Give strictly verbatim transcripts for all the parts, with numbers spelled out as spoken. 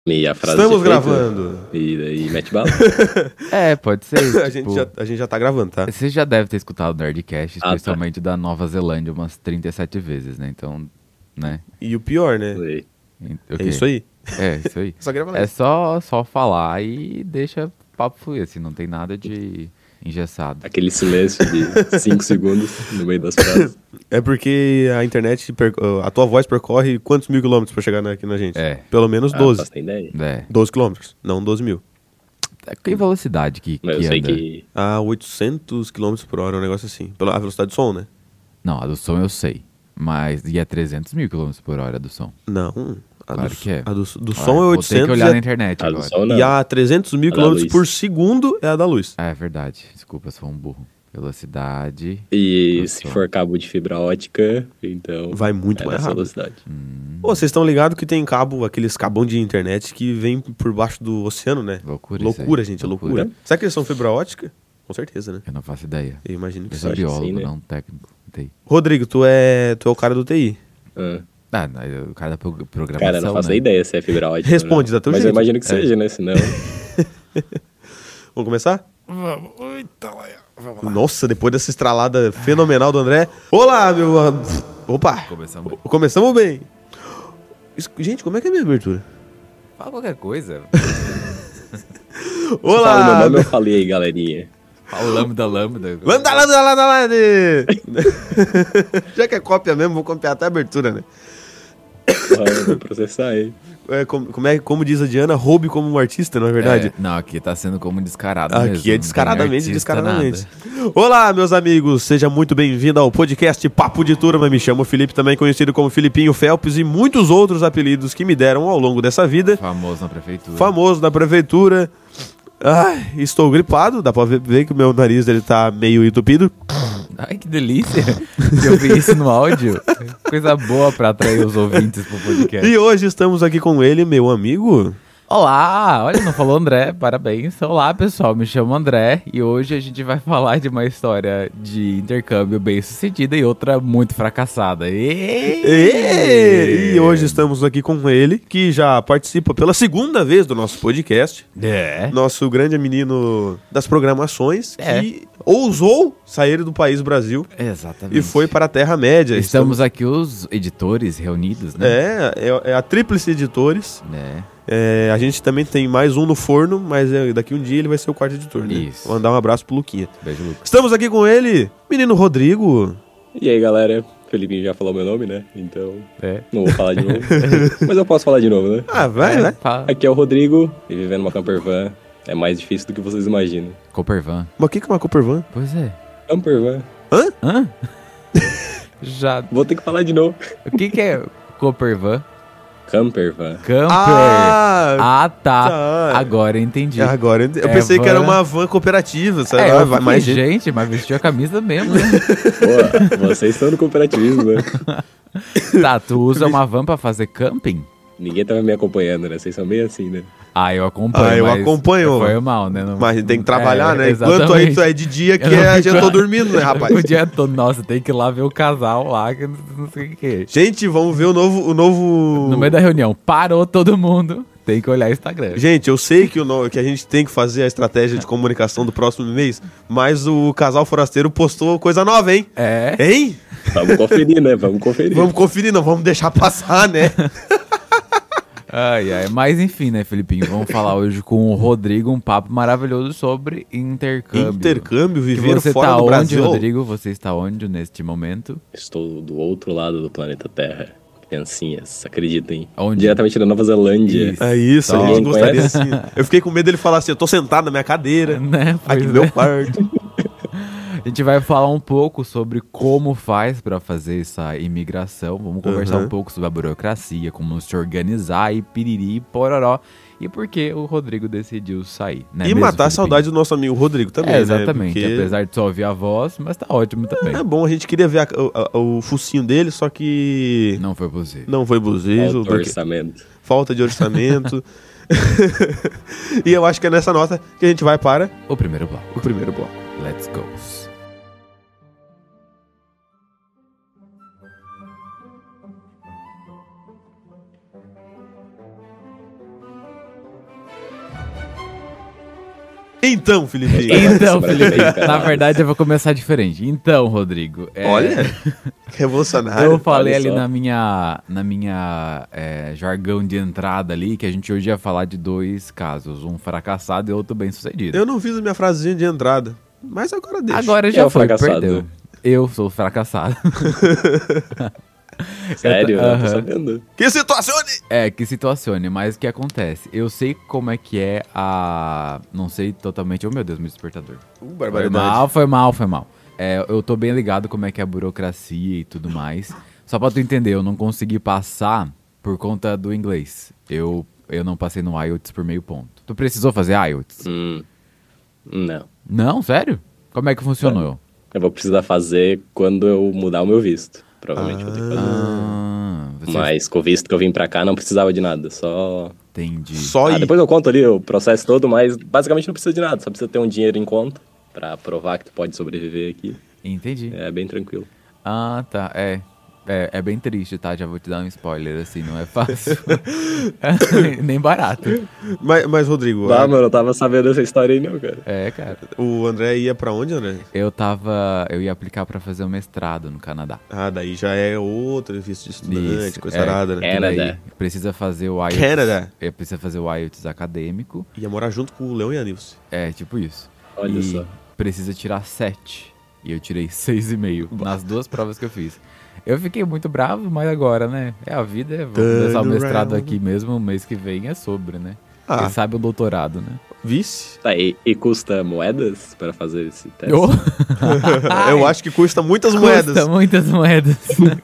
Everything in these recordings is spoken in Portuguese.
E a frase Estamos de efeito, gravando. E daí mete bala. É, pode ser. a, tipo, gente já, a gente já tá gravando, tá? Você já deve ter escutado o Nerdcast, Ah, tá. especialmente da Nova Zelândia, umas trinta e sete vezes, né? Então, né? E o pior, né? Aí. O É quê? isso aí. É, isso aí. Só grava É isso. só, só falar e deixa o papo fluir, assim, não tem nada de engessado. Aquele silêncio de cinco segundos no meio das frases. É porque a internet, per- a tua voz percorre quantos mil quilômetros pra chegar na- aqui na gente? É. Pelo menos Ah, doze. faço nem ideia. É. doze quilômetros, não doze mil. Que velocidade que, Mas que eu sei anda? que... A oitocentos quilômetros por hora, um negócio assim. Pela a velocidade do som, né? Não, a do som eu sei. Mas e é trezentos mil quilômetros por hora a do som? Não. A Claro do, que é. A do, do Ah, som é vou ter oitocentos que olhar e na a- internet A do agora. sol não. e a trezentos mil A da quilômetros luz. por segundo é a da luz. Ah, é verdade. Desculpa, sou um burro. Velocidade. E do se som. for cabo de fibra ótica, então... Vai muito é mais nessa rápido. velocidade. Pô, vocês estão ligados que tem cabo, aqueles cabão de internet que vem por baixo do oceano, né? Loucura isso Loucura, aí. gente, é Loucura. loucura. Será que eles são fibra ótica? Com certeza, né? Eu não faço ideia. Eu imagino que Eu sim. sou acho que biólogo, sim, né? não técnico. T I. Rodrigo, tu é, tu é o cara do T I. Ah. Ah, não, o cara da pro- programação, Cara, eu não faço né? ideia se é fibra ótica. Responde ou não. da teu Mas jeito. eu imagino que É. seja, né? Senão... Vamos começar? Vamos. Eita, vamos lá. Nossa, depois dessa estralada fenomenal do André. Olá, meu... ah, Opa! Começamos. Começamos bem. Isso- Gente, como é que é a minha abertura? Fala qualquer coisa. Fala o meu Olá! nome, eu falei aí, galerinha. Fala lambda, lambda. Lambda, lambda, lambda, lambda. Já que é cópia mesmo, vou copiar até a abertura, né? Porra, eu vou processar aí. É, como, como é, como diz a Diana, roube como um artista, não é verdade? É, não, aqui tá sendo como descarado mesmo. Aqui é não tem descaradamente, artista, descaradamente. nada. Olá, meus amigos, seja muito bem-vindo ao podcast Papo de Turma. Me chamo Felipe, também conhecido como Filipinho Phelps, e muitos outros apelidos que me deram ao longo dessa vida. Famoso na prefeitura. Famoso na prefeitura. Ai, estou gripado, dá pra ver, ver que o meu nariz ele tá meio entupido. Ai, que delícia. Eu vi isso no áudio. Coisa boa pra atrair os ouvintes pro podcast. E hoje estamos aqui com ele, meu amigo. Olá! Olha, não falou André, parabéns. Olá, pessoal, me chamo André e hoje a gente vai falar de uma história de intercâmbio bem sucedida e outra muito fracassada. E, E, e hoje estamos aqui com ele, que já participa pela segunda vez do nosso podcast. É. Nosso grande menino das programações, É. que ousou sair do país Brasil Exatamente. e foi para a Terra-média. Estamos aqui os editores reunidos, né? É, é, é a Tríplice Editores. É. É, a gente também tem mais um no forno, mas é, daqui um dia ele vai ser o quarto editor, né? Isso. Vou mandar um abraço pro Luquinha. Beijo, Lucas. Estamos aqui com ele, menino Rodrigo. E aí, galera? Felipinho já falou meu nome, né? Então, É. não vou falar de novo. Mas eu posso falar de novo, né? Ah, vai, vai. Fala. Aqui é o Rodrigo, e viver numa campervan é mais difícil do que vocês imaginam. Coopervan. Mas o que que é uma Coopervan? Pois é. Campervan. Hã? Já. Vou ter que falar de novo. O que que é Coopervan? Campervan. Camper. Ah, Ah, tá. tá. Agora eu entendi. agora eu ent- eu É pensei que era van. uma van cooperativa, sabe? É, Ah, eu vai fiquei, mais gente. gente, mas vestiu a camisa mesmo, né? Pô, vocês estão no cooperativismo, né? Tá, tu usa uma van pra fazer camping? Ninguém tava me acompanhando, né? Vocês são meio assim, né? Ah, eu acompanho. Ah, eu mas acompanho. Foi mal, né? Não- Mas tem que trabalhar, É, né? Enquanto exatamente. aí tu é de dia, que Eu não é, fico- já tô dormindo, né, rapaz? O dia todo, nossa, tem que ir lá ver o casal lá, que eu não não sei o que. Gente, vamos ver o novo... O novo... No meio da reunião, parou todo mundo, tem que olhar o Instagram. Gente, eu sei que, o no- que a gente tem que fazer a estratégia de comunicação do próximo mês, mas o casal forasteiro postou coisa nova, hein? É, Hein? Vamos conferir, né? Vamos conferir. Vamos conferir, não vamos deixar passar, né? ai, ai. Mas enfim, né, Felipinho, vamos falar hoje com o Rodrigo um papo maravilhoso sobre intercâmbio. Intercâmbio, Que viver você fora tá do onde, Brasil. Rodrigo? Você está onde neste momento? Estou do outro lado do planeta Terra. Criancinhas, acreditem. Onde? Diretamente da Nova Zelândia. Isso. É isso, a gente Alguém gostaria conhece? assim. Eu fiquei com medo dele falar assim, eu tô sentado na minha cadeira, Né? aqui Pois no meu é. quarto. A gente vai falar um pouco sobre como faz para fazer essa imigração. Vamos conversar Uhum. um pouco sobre a burocracia, como se organizar e piriri, pororó. E por que o Rodrigo decidiu sair, né? E mesmo, matar a Felipinho? saudade do nosso amigo Rodrigo também, É, né? exatamente. Porque Apesar de só ouvir a voz, mas tá ótimo também. é bom, a gente queria ver a- a- o focinho dele, só que Não foi possível. não foi possível. Alto porque- orçamento. Falta de orçamento. E eu acho que é nessa nota que a gente vai para O primeiro bloco. o primeiro bloco. Let's go. Então, Felipe. Então, Semana que Felipe, vem, cara. na verdade eu vou começar diferente. Então, Rodrigo. é, Olha, revolucionário. Eu falei olha ali só. na minha, na minha é, jargão de entrada ali que a gente hoje ia falar de dois casos, um fracassado e outro bem sucedido. Eu não fiz a minha frasezinha de entrada, mas agora deixa. Agora Quem é já o foi, fracassado? perdeu. Eu sou o fracassado. Sério? Eu não tô Aham. sabendo. Que situação! É, que situacione, mas o que acontece? Eu sei como é que é a... Não sei totalmente... Oh, meu Deus, meu despertador. Uh, Foi barbaridade. mal, foi mal, foi mal. É, eu tô bem ligado como é que é a burocracia e tudo mais. Só pra tu entender, eu não consegui passar por conta do inglês. Eu, eu não passei no I E L T S por meio ponto. Tu precisou fazer I E L T S? Hum, não. Não, sério? Como é que funcionou? Eu vou precisar fazer quando eu mudar o meu visto. Provavelmente vou ter que fazer. Ah, você Mas com o visto que eu vim pra cá não precisava de nada. Só. entendi. Só Ah, ir. depois eu conto ali o processo todo, mas basicamente não precisa de nada. Só precisa ter um dinheiro em conta pra provar que tu pode sobreviver aqui. Entendi. É bem tranquilo. Ah, tá. É. É, é bem triste, tá? Já vou te dar um spoiler, assim, não é fácil. Nem barato. Mas, mas, Rodrigo, Ah, a- mano, eu tava sabendo dessa história aí, não, cara. É, cara. o André ia pra onde, André? Eu tava. Eu ia aplicar pra fazer um mestrado no Canadá. Ah, daí já é outro visto de estudante, Isso, coisa é. arada, né? É. E daí Canadá. precisa fazer o I E L T S. Canadá. É, precisa fazer o I E L T S acadêmico. Ia morar junto com o Leão e a Nilce. É, tipo isso. Olha e só. precisa tirar sete. E eu tirei seis e meio nas duas provas que eu fiz. Eu fiquei muito bravo, mas agora, né? É a vida, é, vou Turn começar o mestrado around. aqui mesmo, mês que vem é sobre, né? Ah. Quem sabe o doutorado, né? Vice? Tá, e, e custa moedas para fazer esse teste? Oh. Eu acho que custa muitas Custa moedas. muitas moedas.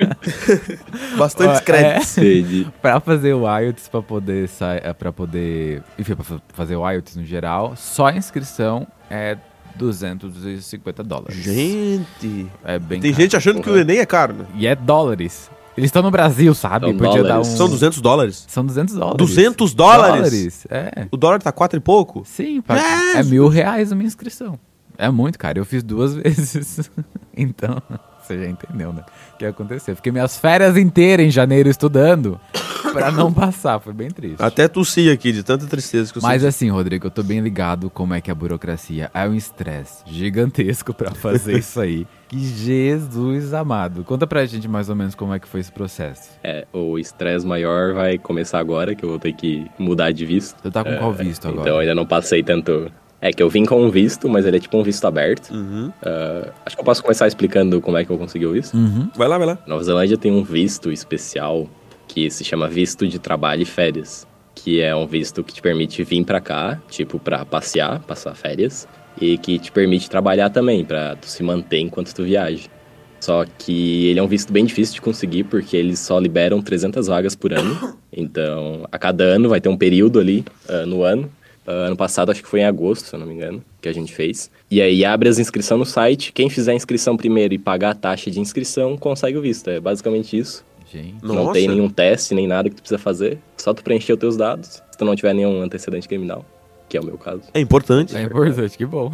Bastantes Ó, créditos. Entendi. Pra fazer o I E L T S, pra poder sair, para poder, enfim, pra fa- fazer o I E L T S no geral, só a inscrição é duzentos e cinquenta dólares. Gente, É bem tem caro. gente achando que o Enem é caro, né? E é dólares. Eles estão no Brasil, sabe? São Podia dar um... dólares. São duzentos dólares. São duzentos dólares. duzentos dólares? Dólares, é. O dólar tá quatro e pouco? Sim, pa- é mil reais uma inscrição. É muito, cara. Eu fiz duas vezes. Então, você já entendeu, né? O que aconteceu? Fiquei minhas férias inteiras em janeiro estudando pra não passar. Foi bem triste. Até tossi aqui, de tanta tristeza que eu Mas senti. assim, Rodrigo, eu tô bem ligado como é que a burocracia é um estresse gigantesco pra fazer isso aí. Que Jesus amado. Conta pra gente mais ou menos como é que foi esse processo. É, o estresse maior vai começar agora, que eu vou ter que mudar de visto. Tu tá com qual visto agora? Então eu ainda não passei tanto. É que eu vim com um visto, mas ele é tipo um visto aberto. Uhum. Ah, acho que eu posso começar explicando como é que eu consegui o visto. Uhum. Vai lá, vai lá. Nova Zelândia tem um visto especial que se chama visto de trabalho e férias, que é um visto que te permite vir pra cá, tipo, pra passear, passar férias, e que te permite trabalhar também, pra tu se manter enquanto tu viaja. Só que ele é um visto bem difícil de conseguir, porque eles só liberam trezentas vagas por ano. Então, a cada ano vai ter um período ali ah, no ano. Ah, ano passado, acho que foi em agosto, se eu não me engano, que a gente fez. E aí abre as inscrições no site. Quem fizer a inscrição primeiro e pagar a taxa de inscrição, consegue o visto. É basicamente isso. Gente. Não Nossa. tem nenhum teste, nem nada que tu precisa fazer. Só tu preencher os teus dados, se tu não tiver nenhum antecedente criminal, que é o meu caso. É importante. É importante, que bom.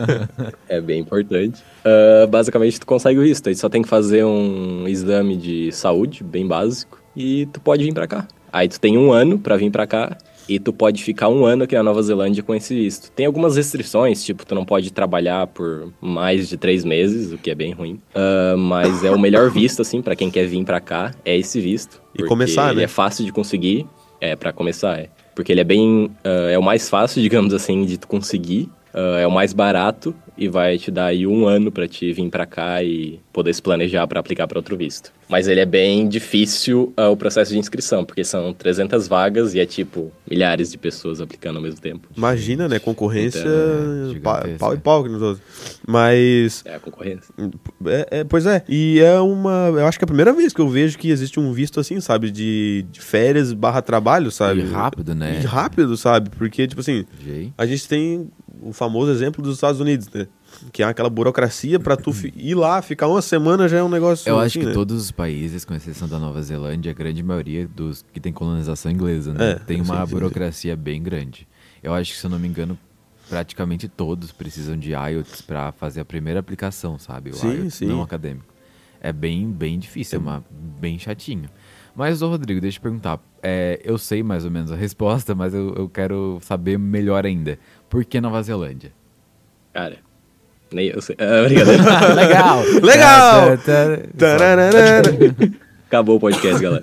É bem importante. Ah, basicamente, tu consegue o visto. Aí tu só tem que fazer um exame de saúde, bem básico, e tu pode vir pra cá. Aí tu tem um ano pra vir pra cá, e tu pode ficar um ano aqui na Nova Zelândia com esse visto. Tem algumas restrições, tipo, tu não pode trabalhar por mais de três meses, o que é bem ruim. Ah, mas é o melhor visto, assim, pra quem quer vir pra cá, é esse visto. E porque começar, ele né? é fácil de conseguir, é, pra começar, é. Porque ele é bem... ah, é o mais fácil, digamos assim, de tu conseguir. Ah, é o mais barato e vai te dar aí um ano pra te vir pra cá e poder se planejar pra aplicar pra outro visto. Mas ele é bem difícil ah, o processo de inscrição, porque são trezentas vagas e é tipo milhares de pessoas aplicando ao mesmo tempo. Imagina, né? Concorrência Então, pa- gigantesca. pau e pau que nos outros. Mas... É a concorrência. É, é, pois é, e é uma... Eu acho que é a primeira vez que eu vejo que existe um visto assim, sabe? De, de férias barra trabalho, sabe? E rápido, né? E rápido, sabe? Porque, tipo assim, Gente. a gente tem o famoso exemplo dos Estados Unidos, né? Que é aquela burocracia pra tu fi- ir lá, ficar uma semana já é um negócio Eu assim, acho que né? todos os países, com exceção da Nova Zelândia, a grande maioria dos que tem colonização inglesa, né? É, tem sim, uma sim, sim. burocracia bem grande. Eu acho que, se eu não me engano, praticamente todos precisam de I E L T S pra fazer a primeira aplicação, sabe? O Sim, I E L T S sim. não acadêmico. É bem, bem difícil, é uma, bem chatinho. Mas, ô Rodrigo, deixa eu perguntar. É, eu sei mais ou menos a resposta, mas eu, eu quero saber melhor ainda. Por que Nova Zelândia? Cara, nem eu sei. Ah, brincadeira. Legal! Legal! Tá, tá, tá. Tararara. Acabou o podcast, galera.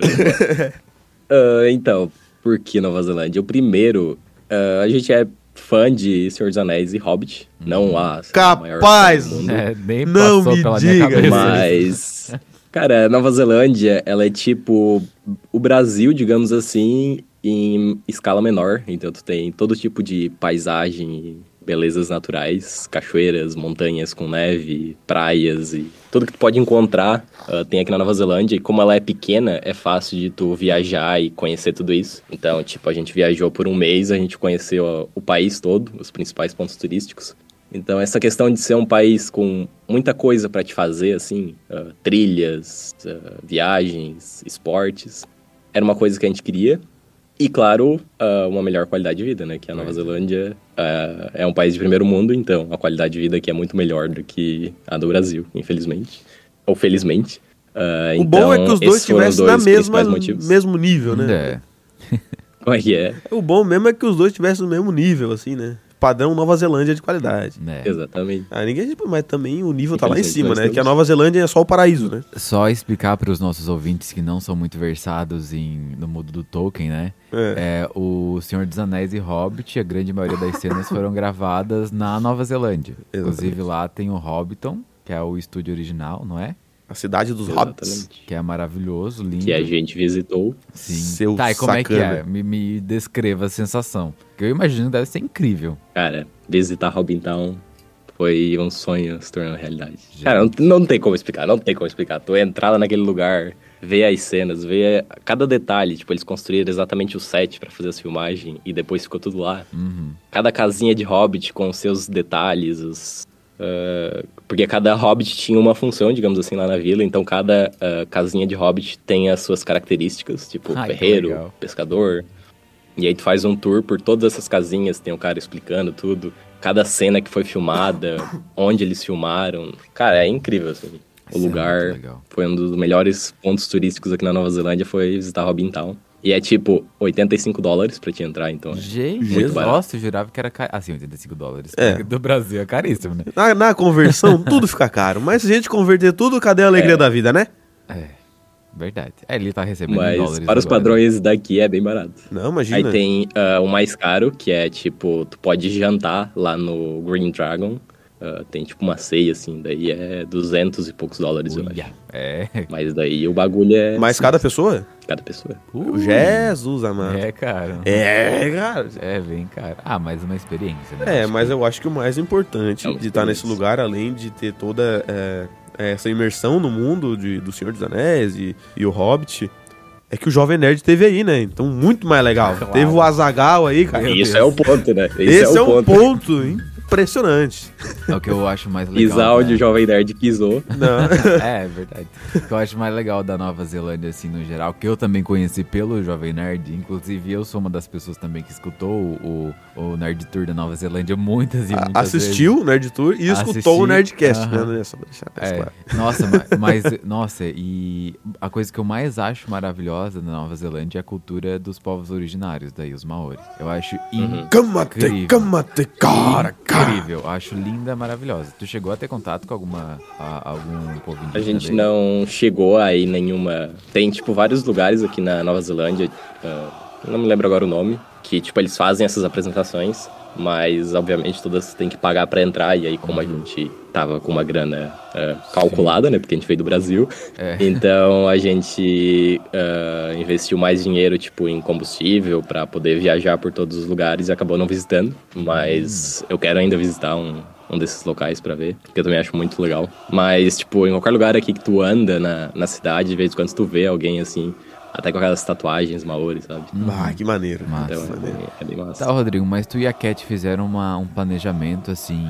Ah, então, por que Nova Zelândia? O primeiro, ah, a gente é fã de Senhor dos Anéis e Hobbit. Não a maior Capaz! série do mundo. É, nem Não passou me pela diga minha cabeça. Mas, cara, Nova Zelândia, ela é tipo o Brasil, digamos assim, em escala menor. Então, tu tem todo tipo de paisagem, belezas naturais, cachoeiras, montanhas com neve, praias e tudo que tu pode encontrar uh, tem aqui na Nova Zelândia. E como ela é pequena, é fácil de tu viajar e conhecer tudo isso. Então, tipo, a gente viajou por um mês, a gente conheceu uh, o país todo, os principais pontos turísticos. Então, essa questão de ser um país com muita coisa para te fazer, assim, uh, trilhas, uh, viagens, esportes, era uma coisa que a gente queria. E, claro, uh, uma melhor qualidade de vida, né? Que a Nova Zelândia uh, é um país de primeiro mundo, então a qualidade de vida aqui é muito melhor do que a do Brasil, infelizmente. Ou felizmente. Uh, O então, bom é que os dois esses foram estivessem na dois mesma principais motivos. mesmo nível, né? É. Como é que é? O bom mesmo é que os dois estivessem no mesmo nível, assim, né? Padrão Nova Zelândia de qualidade. É. Exatamente. Ah, ninguém, mas também o nível tá lá em Infelizmente, cima, nós né? temos. Que a Nova Zelândia é só o paraíso, né? Só explicar para os nossos ouvintes que não são muito versados em, no mundo do Tolkien, né? É. É, o Senhor dos Anéis e Hobbit, a grande maioria das cenas foram gravadas na Nova Zelândia. Inclusive lá tem o Hobbiton, que é o estúdio original, não é? A cidade dos hobbits. Exatamente. Que é maravilhoso, lindo. Que a gente visitou. Sim. Seu Tá, e como sacana. é que é? Me, me descreva a sensação. Que eu imagino que deve ser incrível. Cara, visitar Hobbiton foi um sonho se tornando realidade. Já. Cara, não, não tem como explicar, não tem como explicar. Tu entrar lá naquele lugar, ver as cenas, ver cada detalhe. Tipo, eles construíram exatamente o set pra fazer as filmagens e depois ficou tudo lá. Uhum. Cada casinha de Hobbit com seus detalhes, os... Uh, porque cada Hobbit tinha uma função, digamos assim, lá na vila. Então, cada uh, casinha de Hobbit tem as suas características. Tipo, Ai, que ferreiro, legal. pescador. E aí tu faz um tour por todas essas casinhas. Tem um cara explicando tudo. Cada cena que foi filmada, onde eles filmaram. Cara, é incrível, assim. O Isso é lugar muito legal. foi um dos melhores pontos turísticos aqui na Nova Zelândia. Foi visitar Hobbiton. E é tipo oitenta e cinco dólares pra te entrar, então. é Gente, muito barato. nossa, eu jurava que era caro. Assim, oitenta e cinco dólares. É. Do Brasil é caríssimo, né? Na, na conversão, tudo fica caro. Mas se a gente converter tudo, cadê a alegria É. da vida, né? É, verdade. É, ele tá recebendo em Mas dólares para os agora. padrões daqui é bem barato. Não, imagina. Aí tem ah, o mais caro, que é tipo, tu pode jantar lá no Green Dragon. Ah, tem tipo uma ceia, assim, daí é duzentos e poucos dólares, eu Uia. acho. É. Mas daí o bagulho é... Mas cada pessoa? Cada pessoa. Uh, Jesus amado. É, cara. É, cara. É, bem caro. Ah, mas uma experiência, né? É, Acho mas que- eu acho que o mais importante É uma de estar nesse experiência. lugar, além de ter toda é, essa imersão no mundo de, do Senhor dos Anéis e, e o Hobbit, é que o Jovem Nerd teve aí, né? Então, muito mais legal. Claro. Teve o Azaghal aí, cara. Meu Isso Deus. é o ponto, né? Esse, Esse é o ponto. ponto impressionante. É o que eu acho mais legal. Isaldi, né? o Jovem Nerd pisou. Não. É, é verdade. O que eu acho mais legal da Nova Zelândia, assim, no geral, que eu também conheci pelo Jovem Nerd, inclusive eu sou uma das pessoas também que escutou o, o Nerd Tour da Nova Zelândia muitas e A- muitas Assistiu o Nerd Tour e Assisti, escutou o Nerdcast, aham. né? Só pra deixar mais vezes. claro. É, nossa, ma- mas, nossa, e a coisa que eu mais acho maravilhosa na Nova Zelândia é a cultura dos povos originários, daí os Maori. Eu acho Uhum. Kamate, Incrível. kamate, cara, cara. incrível, eu acho linda, maravilhosa. Tu chegou a ter contato com alguma, a- algum povo indígena A gente daí? não chegou aí nenhuma... Tem, tipo, vários lugares aqui na Nova Zelândia, ah, não me lembro agora o nome, que, tipo, eles fazem essas apresentações, mas, obviamente, todas têm que pagar pra entrar, e aí, como a gente tava com uma grana ah, calculada, né, porque a gente veio do Brasil, É. então a gente ah, investiu mais dinheiro, tipo, em combustível pra poder viajar por todos os lugares e acabou não visitando, mas eu quero ainda visitar um... um desses locais pra ver, que eu também acho muito legal. Mas, tipo, em qualquer lugar aqui que tu anda na, na cidade, de vez em quando tu vê alguém assim, até com aquelas tatuagens maori, sabe? Ah, que maneiro. Massa. Então é bem, é bem massa. Tá, Rodrigo, mas tu e a Cat fizeram uma, um planejamento, assim,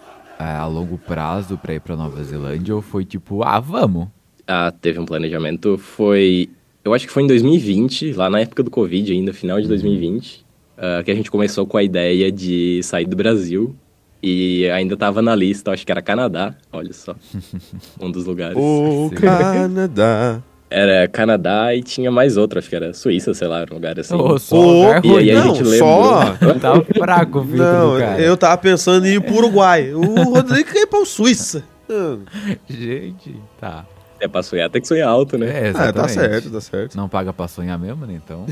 a longo prazo pra ir pra Nova Zelândia? Ou foi tipo, ah, vamos? Ah, teve um planejamento, foi... Eu acho que foi em dois mil e vinte, lá na época do Covid ainda, final de dois mil e vinte, ah, que a gente começou com a ideia de sair do Brasil. E ainda tava na lista, acho que era Canadá, olha só, um dos lugares. O Sim. Canadá. Era Canadá e tinha mais outro, acho que era Suíça, sei lá, era um lugar assim. Ô, só Ô, lugar e aí a não, gente lembrou. só... Tá fraco o filtro Não, do cara. eu tava pensando em ir pro Uruguai. O Rodrigo quer ir pra Suíça. Ah, Gente, tá. É, pra sonhar tem que sonhar alto, né? É, Ah, exatamente. tá certo, tá certo. Não paga pra sonhar mesmo, né? Então.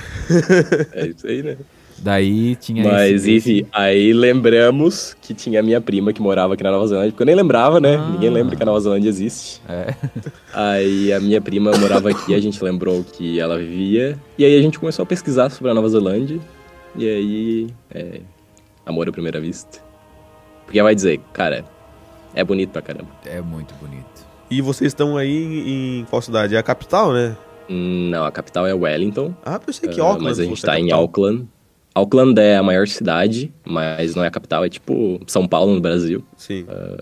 É isso aí, né? Daí tinha Mas, esse, enfim, aí lembramos que tinha a minha prima que morava aqui na Nova Zelândia, porque eu nem lembrava, né? Ah. Ninguém lembra que a Nova Zelândia existe. É. Aí a minha prima morava aqui, a gente lembrou que ela vivia, e aí a gente começou a pesquisar sobre a Nova Zelândia, e aí, é, amor à primeira vista. Porque vai dizer, cara, é bonito pra caramba. É muito bonito. E vocês estão aí em, em qual cidade? É a capital, né? Hum, Não, a capital é Wellington, Ah, eu pensei que ah, Auckland mas a gente fosse tá em capital. Auckland. Auckland é a maior cidade, mas não é a capital, é tipo São Paulo no Brasil. Sim.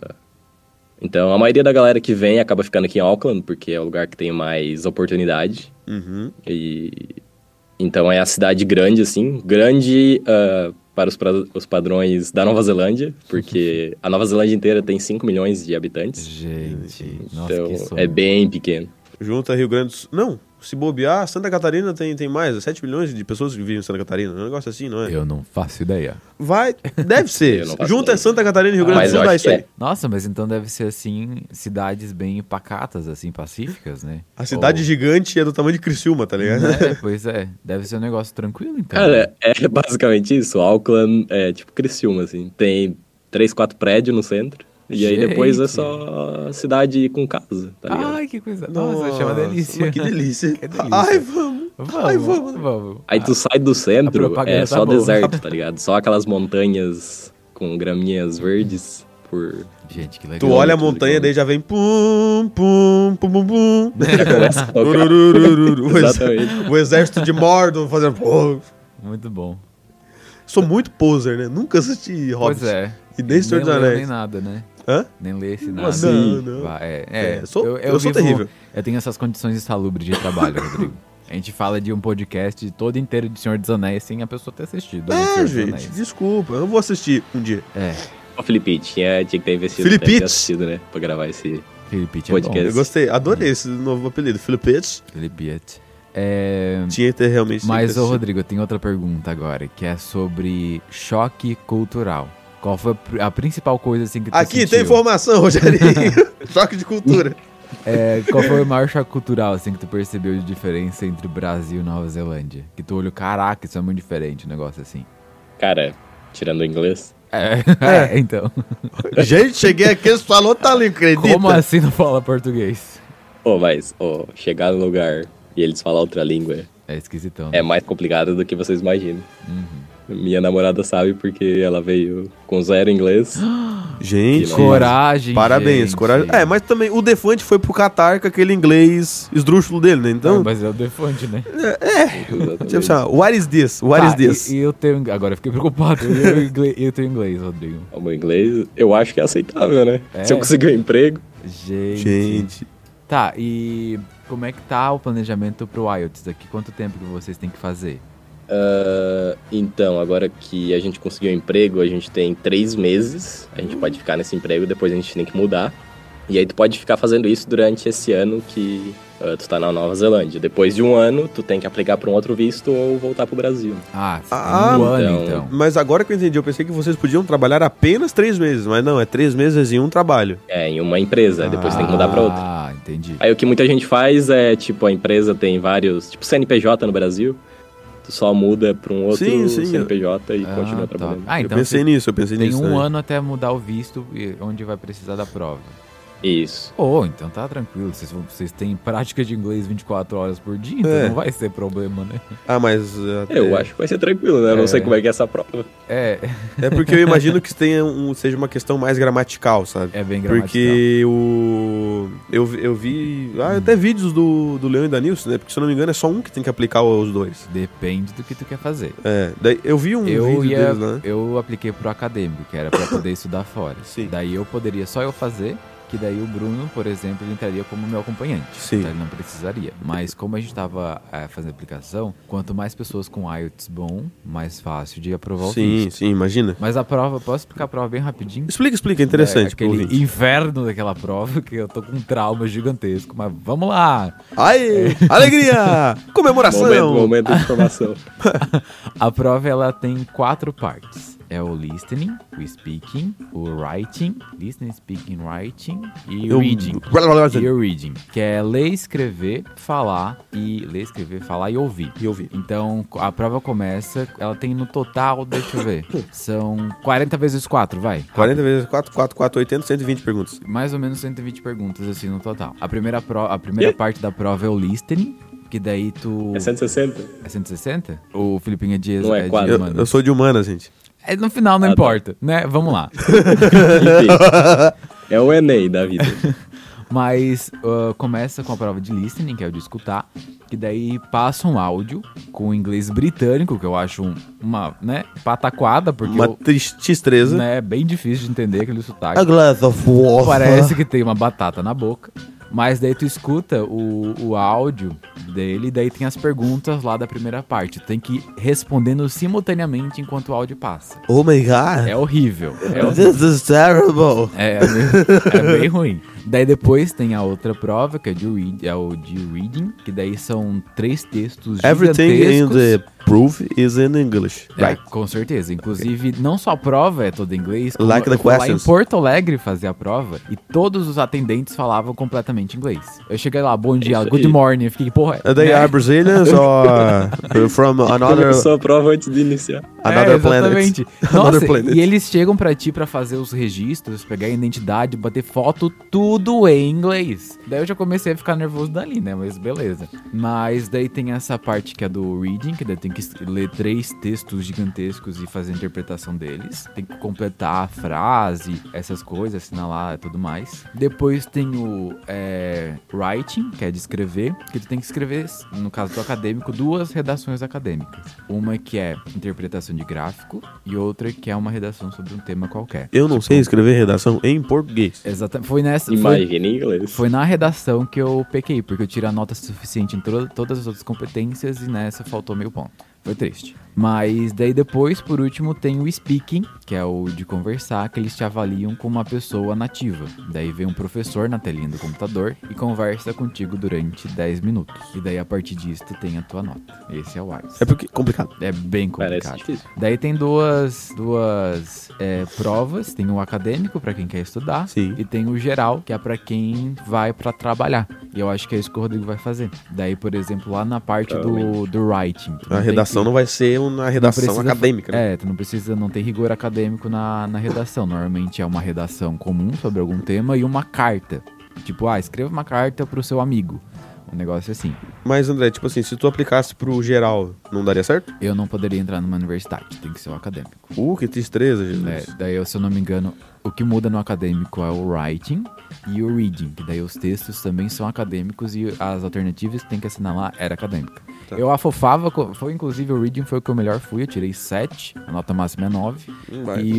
Então, a maioria da galera que vem acaba ficando aqui em Auckland, porque é o lugar que tem mais oportunidade. Uhum. E então é a cidade grande, assim, grande ah, para os, pra- os padrões da Nova Zelândia, porque a Nova Zelândia inteira tem cinco milhões de habitantes. Gente, nossa, Então, que sonho. é bem pequeno. Junta Rio Grande do Sul. Não, se bobear, Santa Catarina tem, tem mais. sete milhões de pessoas que vivem em Santa Catarina. É um negócio assim, não é? Eu não faço ideia. Vai, deve ser. Eu não faço Junta ideia. Santa Catarina e Rio Grande Mas do eu Sul, dá acho isso que aí. é. Nossa, mas então deve ser assim, cidades bem pacatas, assim, pacíficas, né? A cidade Ou- gigante é do tamanho de Criciúma, tá ligado? É, pois é. Deve ser um negócio tranquilo, então. Cara, é basicamente isso. Auckland é tipo Criciúma, assim. Tem três, quatro prédios no centro. E aí depois é Gente. só cidade com casa, tá ligado? Ai, que coisa. Nossa, chama delícia. mas que delícia. Que delícia. Ai, vamos. Vamos, Ai, vamos. vamos. Aí tu sai do a centro, propaganda é tá só boa. deserto, tá ligado? Só aquelas montanhas com graminhas verdes por... Gente, que legal. Tu olha a tudo montanha, igual. daí já vem pum, pum, pum, pum, pum. Já começa a tocar. Ururururu. O ex- Exatamente. O exército de Mordor fazendo... pum. Muito bom. Sou muito poser, né? Nunca assisti Hobbit. Pois é. E nem Senhor dos leu Anéis. nem nada, né? Hã? Nem lê esse Como nada. assim? Não, não. Vai, É, é. É, sou- eu sou vivo- terrível. Eu tenho essas condições insalubres de trabalho, Rodrigo. A gente fala de um podcast todo inteiro de Senhor dos Anéis sem a pessoa ter assistido. né, Senhor É, dos gente, Anéis. desculpa. Eu vou assistir um dia. É, Ó, Felipe, tinha, tinha que ter investido, Felipe ter Pitts. assistido, né? Pra gravar esse... Felipe é Podcast. bom. Eu gostei, adorei esse novo apelido. Filipetes. Felipe Pitt. É... Tinha que ter realmente... tinha que Mas, ter ô assistido. Rodrigo, eu tenho outra pergunta agora, que é sobre choque cultural. Qual foi a pr- a principal coisa assim que tu Aqui sentiu? tem informação, Rogerinho. Choque de cultura. É, qual foi o maior choque cultural assim que tu percebeu de diferença entre Brasil e Nova Zelândia? Que tu olhou, caraca, isso é muito diferente, um negócio assim. Cara, tirando o inglês... É, é então. Gente, cheguei aqui, eles falou, tá ali, acredita? Como assim não fala português? Ô, mas, ô, chegar no lugar e eles falar outra língua É esquisitão. Né? é mais complicado do que vocês imaginam. Minha namorada sabe porque ela veio com zero inglês. Gente, Coragem, parabéns, gente. coragem. É, mas também o Defante foi pro Catar com aquele inglês esdrúxulo dele, né? Então, É, mas é o Defante, né? tipo assim, ó, what is this? What is Tá, this? E, e eu tenho... Agora eu fiquei preocupado. E eu, inglês, eu tenho inglês, Rodrigo. O meu inglês, eu acho que é aceitável, né? É. Se eu conseguir um emprego. Gente. Gente, Tá, e como é que tá o planejamento pro I E L T S daqui? Quanto tempo que vocês têm que fazer? Ah, então, agora que a gente conseguiu um emprego, a gente tem três meses. A gente pode ficar nesse emprego, depois a gente tem que mudar. E aí tu pode ficar fazendo isso durante esse ano que ah, tu tá na Nova Zelândia. Depois de um ano, tu tem que aplicar para um outro visto ou voltar pro Brasil. Ah, você Ah, tem um ano, então. então. mas agora que eu entendi, eu pensei que vocês podiam trabalhar apenas três meses, mas não, é três meses em um trabalho. É, em uma empresa, aí depois tem que mudar para outra. Ah, entendi. Aí o que muita gente faz é, tipo, a empresa tem vários, tipo C N P J no Brasil, tu só muda para um outro Sim, sim, C N P J e Ah, continua tá. trabalhando. Ah, eu então pensei você nisso, eu pensei tem nisso. um também. ano até mudar o visto e- onde vai precisar da prova. Isso. Oh, então tá tranquilo. Vocês, vão- vocês têm prática de inglês vinte e quatro horas por dia, então É. não vai ser problema, né? Ah, mas... uh, até- Eu acho que vai ser tranquilo, né? Eu É. não sei como é que é essa prova. É, É porque eu imagino que tenha um, seja uma questão mais gramatical, sabe? é bem gramatical. Porque o... Eu, vi- eu vi... Ah, até vídeos do, do Leão e da Nilce, né? Porque se eu não me engano é só um que tem que aplicar os dois. Depende do que tu quer fazer. É, daí eu vi um Eu, vídeo ia, deles lá. eu apliquei pro acadêmico, que era pra poder estudar fora. Sim. Daí eu poderia só eu fazer que daí o Bruno, por exemplo, ele entraria como meu acompanhante. Sim. Então ele não precisaria. Mas como a gente estava é, fazendo a aplicação, quanto mais pessoas com I E L T S bom, mais fácil de aprovar o Sim, visto. sim, imagina. Mas a prova, posso explicar a prova bem rapidinho? Explica, explica, é interessante. É pro aquele ouvinte. inferno daquela prova, que eu tô com um trauma gigantesco, mas vamos lá! Aê! Alegria! Comemoração! Momento, momento de informação. A prova, ela tem quatro partes. É o listening, o speaking, o writing, listening, speaking, writing e Eu- reading. E o reading, que é ler, escrever, falar e ler, escrever, falar e ouvir. E ouvir. Então, a prova começa, ela tem no total, deixa eu ver, são quarenta vezes quatro, vai. quarenta vezes quatro, quatro, quatro, oitenta, cento e vinte perguntas. Mais ou menos cento e vinte perguntas, assim, no total. A primeira, pro, a primeira parte da prova é o listening, que daí tu... É cento e sessenta? É cento e sessenta? O Filipinho é de... Não é de quadro. Eu, humanas. eu sou de humanas, gente. É, no final não Ah, tá. importa, né? Vamos lá. Enfim, é o Enem da vida. Mas uh, começa com a prova de listening, que é o de escutar, que daí passa um áudio com o inglês britânico, que eu acho um- uma, né, pataquada, porque Uma eu, tristreza. né, é bem difícil de entender aquele sotaque. A glass of water. Parece que tem uma batata na boca. Mas daí tu escuta o, o áudio dele, e daí tem as perguntas lá da primeira parte. Tu tem que ir respondendo simultaneamente enquanto o áudio passa. Oh my god. É horrível. É horrível. This is terrible. É, é, bem, é bem ruim. Daí depois tem a outra prova, que é, de read, é o de reading, que daí são três textos Everything in gigantescos. the proof is in English. É, Right. com certeza. Inclusive, não só a prova é toda em inglês, como Like the eu fui lá em questions. Porto Alegre fazer a prova e todos os atendentes falavam completamente inglês. Eu cheguei lá, bom dia, Isso good aí. morning, eu fiquei, porra... Uh, They né? are Brazilians or from another, Começou a prova antes de iniciar. another é, planet? exatamente. Another Nossa, planet. e eles chegam pra ti pra fazer os registros, pegar a identidade, bater foto, tudo em inglês. Daí eu já comecei a ficar nervoso dali, né? Mas beleza. Mas daí tem essa parte que é do reading, que daí tem que ler três textos gigantescos e fazer a interpretação deles. Tem que completar a frase, essas coisas, assinalar e tudo mais. Depois tem o é, writing, que é de escrever, que tu tem que escrever, no caso do acadêmico, duas redações acadêmicas. Uma que é interpretação de gráfico e outra que é uma redação sobre um tema qualquer. Eu não sei escrever redação em português. Exatamente. Foi nessa. Foi, Imagina em inglês. foi na redação que eu pequei, porque eu tirei a nota suficiente em tro- todas as outras competências e nessa faltou meio ponto. Foi triste. Mas daí depois, por último, tem o speaking, que é o de conversar, que eles te avaliam com uma pessoa nativa. Daí vem um professor na telinha do computador e conversa contigo durante dez minutos. E daí, a partir disso, tu tem a tua nota. Esse é o WISE. É porque complicado. É bem Parece complicado. difícil. Daí tem duas, duas é, provas. Tem o acadêmico, pra quem quer estudar. Sim. E tem o geral, que é pra quem vai pra trabalhar. E eu acho que é isso que o Rodrigo vai fazer. Daí, por exemplo, lá na parte do, do writing. tu A não tem redação que- não vai ser uma não redação precisa- acadêmica, né? É, tu não precisa, não tem rigor acadêmico na, na redação. Normalmente é uma redação comum sobre algum tema e uma carta. Tipo, ah, escreva uma carta pro seu amigo. Um negócio assim. Mas, André, tipo assim, se tu aplicasse pro geral, não daria certo? Eu não poderia entrar numa universidade, tem que ser o acadêmico. Uh, que tristeza, Jesus. É, daí, eu, se eu não me engano, o que muda no acadêmico é o writing e o reading, que daí os textos também são acadêmicos e as alternativas que tem que assinar lá era acadêmica. Tá. Eu afofava, co- foi inclusive o reading foi o que eu melhor fui, eu tirei sete, a nota máxima é nove. Hum, vai. E